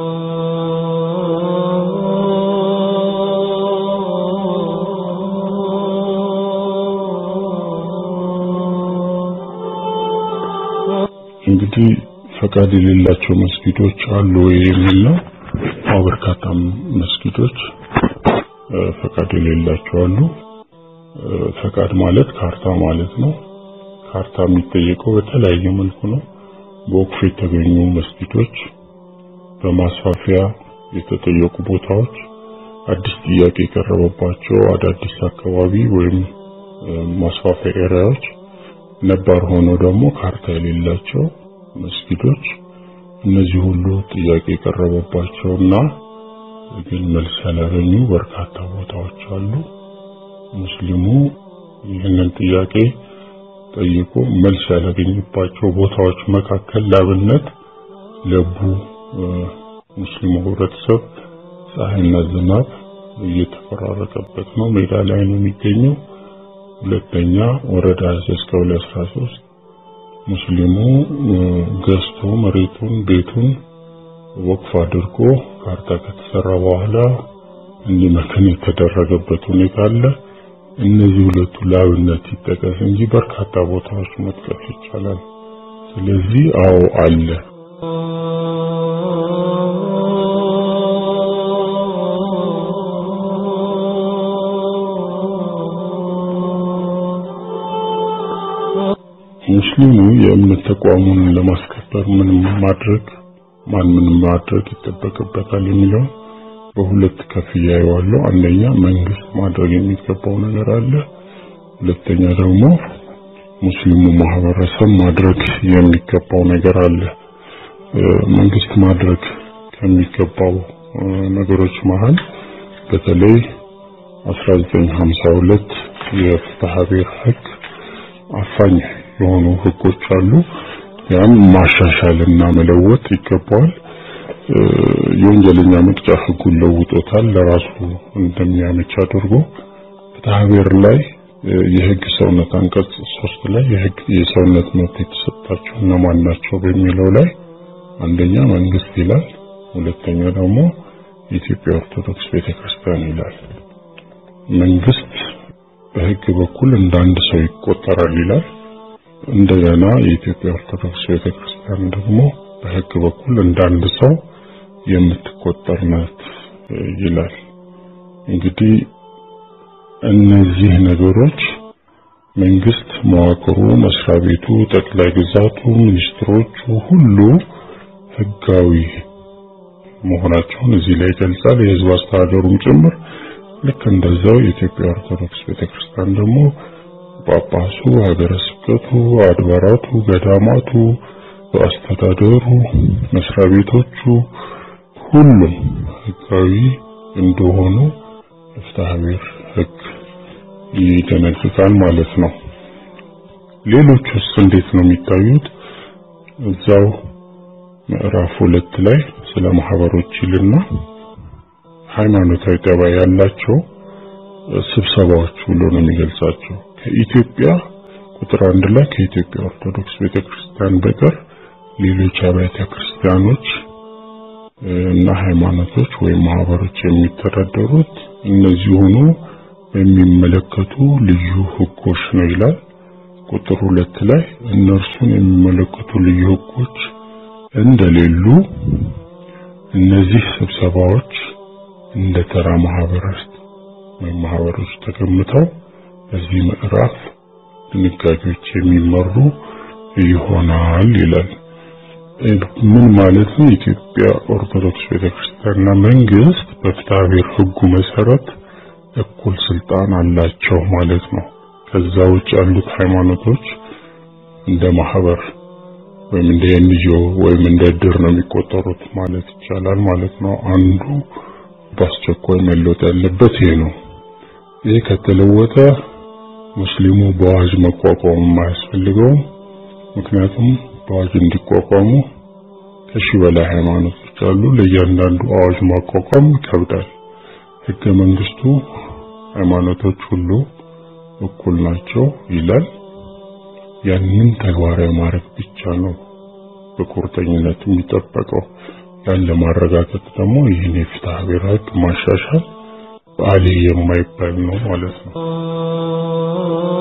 እንግዲህ ፈቃድ የሌላቸው መስጊዶች አሉ የሚል ነው። በርካታ መስጊዶች ፈቃድ የሌላቸው አሉ። ፈቃድ ማለት ካርታ ማለት ነው። ካርታ የሚጠየቀው በተለያየ መልኩ ነው። በወቅፍ የተገኙ መስጊዶች፣ በማስፋፊያ የተጠየቁ ቦታዎች፣ አዲስ ጥያቄ የቀረበባቸው አዳዲስ አካባቢ ወይም ማስፋፊያ ኤሪያዎች፣ ነባር ሆነው ደግሞ ካርታ የሌላቸው መስጊዶች፣ እነዚህ ሁሉ ጥያቄ የቀረበባቸውና ግን መልስ ያላገኙ በርካታ ቦታዎች አሉ። ሙስሊሙ ይህንን ጥያቄ ጠይቆ መልስ ያላገኘባቸው ቦታዎች መካከል ለአብነት ለቡ ሙስሊሙ ህብረተሰብ ፀሐይና ዝናብ እየተፈራረቀበት ነው፣ ሜዳ ላይ ነው የሚገኘው። ሁለተኛ ወረዳ 13 ሙስሊሙ ገዝቶ መሬቱን ቤቱን ወቅፍ አድርጎ ካርታ ከተሰራ በኋላ እንዲመከን የተደረገበት ሁኔታ አለ። እነዚህ ሁለቱ ለአብነት ይጠቀስ እንጂ በርካታ ቦታዎች መጥቀስ ይቻላል። ስለዚህ አዎ አለ። ሙስሊሙ የእምነት ተቋሙን ለማስከበር ምን ማድረግ ይጠበቅበታል የሚለው በሁለት ከፍያ ያለው። አንደኛ መንግስት ማድረግ የሚገባው ነገር አለ። ሁለተኛ ደግሞ ሙስሊሙ ማህበረሰብ ማድረግ የሚገባው ነገር አለ። መንግስት ማድረግ ከሚገባው ነገሮች መሃል በተለይ 1952 የፍትሐ ብሔር ህግ አፋኝ የሆኑ ህጎች አሉ። ያን ማሻሻልና መለወጥ ይገባዋል። የወንጀለኛ መቅጫ ህጉን ለውጦታል ለራሱ እንደሚያመች አድርጎ። ፍትሐ ብሔር ላይ የህግ ሰውነት አንቀጽ 3 ላይ የህግ የሰውነት መብት የተሰጣቸው እነማን ናቸው በሚለው ላይ አንደኛ መንግስት ይላል፣ ሁለተኛ ደግሞ የኢትዮጵያ ኦርቶዶክስ ቤተክርስቲያን ይላል። መንግስት በህግ በኩል እንዳንድ ሰው ይቆጠራል ይላል። እንደገና የኢትዮጵያ ኦርቶዶክስ ቤተክርስቲያን ደግሞ በህግ በኩል እንዳንድ ሰው የምትቆጠር ናት ይላል። እንግዲህ እነዚህ ነገሮች መንግስት መዋቅሩ፣ መስሪያ ቤቱ፣ ጠቅላይ ግዛቱ፣ ሚኒስትሮቹ ሁሉ ህጋዊ መሆናቸውን እዚህ ላይ ገልጻል። የህዝብ አስተዳደሩም ጭምር ልክ እንደዛው የኢትዮጵያ ኦርቶዶክስ ቤተክርስቲያን ደግሞ ጳጳሱ፣ ሀገረ ስብከቱ፣ አድባራቱ፣ ገዳማቱ፣ አስተዳደሩ፣ መስሪያ ቤቶቹ ሁሉም ህጋዊ እንደሆኑ ፍትሐ ብሔር ህግ ይደነግጋል ማለት ነው። ሌሎቹስ እንዴት ነው የሚታዩት? እዛው ምዕራፍ 2 ላይ ስለ ማህበሮች ይልና ሃይማኖታዊ ጠባይ ያላቸው ስብሰባዎች ብሎ ነው የሚገልጻቸው። ከኢትዮጵያ ቁጥር 1 ላይ ከኢትዮጵያ ኦርቶዶክስ ቤተክርስቲያን በቀር ሌሎች አብያተ ክርስቲያኖች እና ሃይማኖቶች ወይም ማህበሮች የሚተዳደሩት እነዚህ ሆኖ የሚመለከቱ ልዩ ህጎች ነው ይላል። ቁጥር 2 ላይ እነርሱን የሚመለከቱ ልዩ ህጎች እንደሌሉ እነዚህ ስብሰባዎች እንደ ተራ ማህበሮች ተገምተው በዚህ ምዕራፍ ድንጋጌዎች የሚመሩ ይሆናል ይላል። ምን ማለት ነው? ኢትዮጵያ ኦርቶዶክስ ቤተክርስቲያንና መንግስት በፍትሐ ብሔር ህጉ መሰረት እኩል ስልጣን አላቸው ማለት ነው። ከዛ ውጭ ያሉት ሃይማኖቶች እንደ ማህበር ወይም እንደ ኤንጂኦ ወይም እንደ ድር ነው የሚቆጠሩት ማለት ይቻላል ማለት ነው። አንዱ በአስቸኳይ መለወጥ ያለበት ይሄ ነው። ይሄ ከተለወጠ ሙስሊሙ በአዋጅ መቋቋም የማያስፈልገው፣ ምክንያቱም በአዋጅ እንዲቋቋሙ ከሺህ በላይ ሃይማኖቶች አሉ። ለእያንዳንዱ አዋጅ ማቋቋም ይከብዳል። ህገ መንግስቱ ሃይማኖቶች ሁሉ እኩል ናቸው ይላል። ያንን ተግባራዊ ማድረግ ብቻ ነው በቁርጠኝነት የሚጠበቀው። ያን ለማረጋገጥ ደግሞ ይህን የፍትሐ ብሔር ሕግ ማሻሻል ባሌ የማይባል ነው ማለት ነው።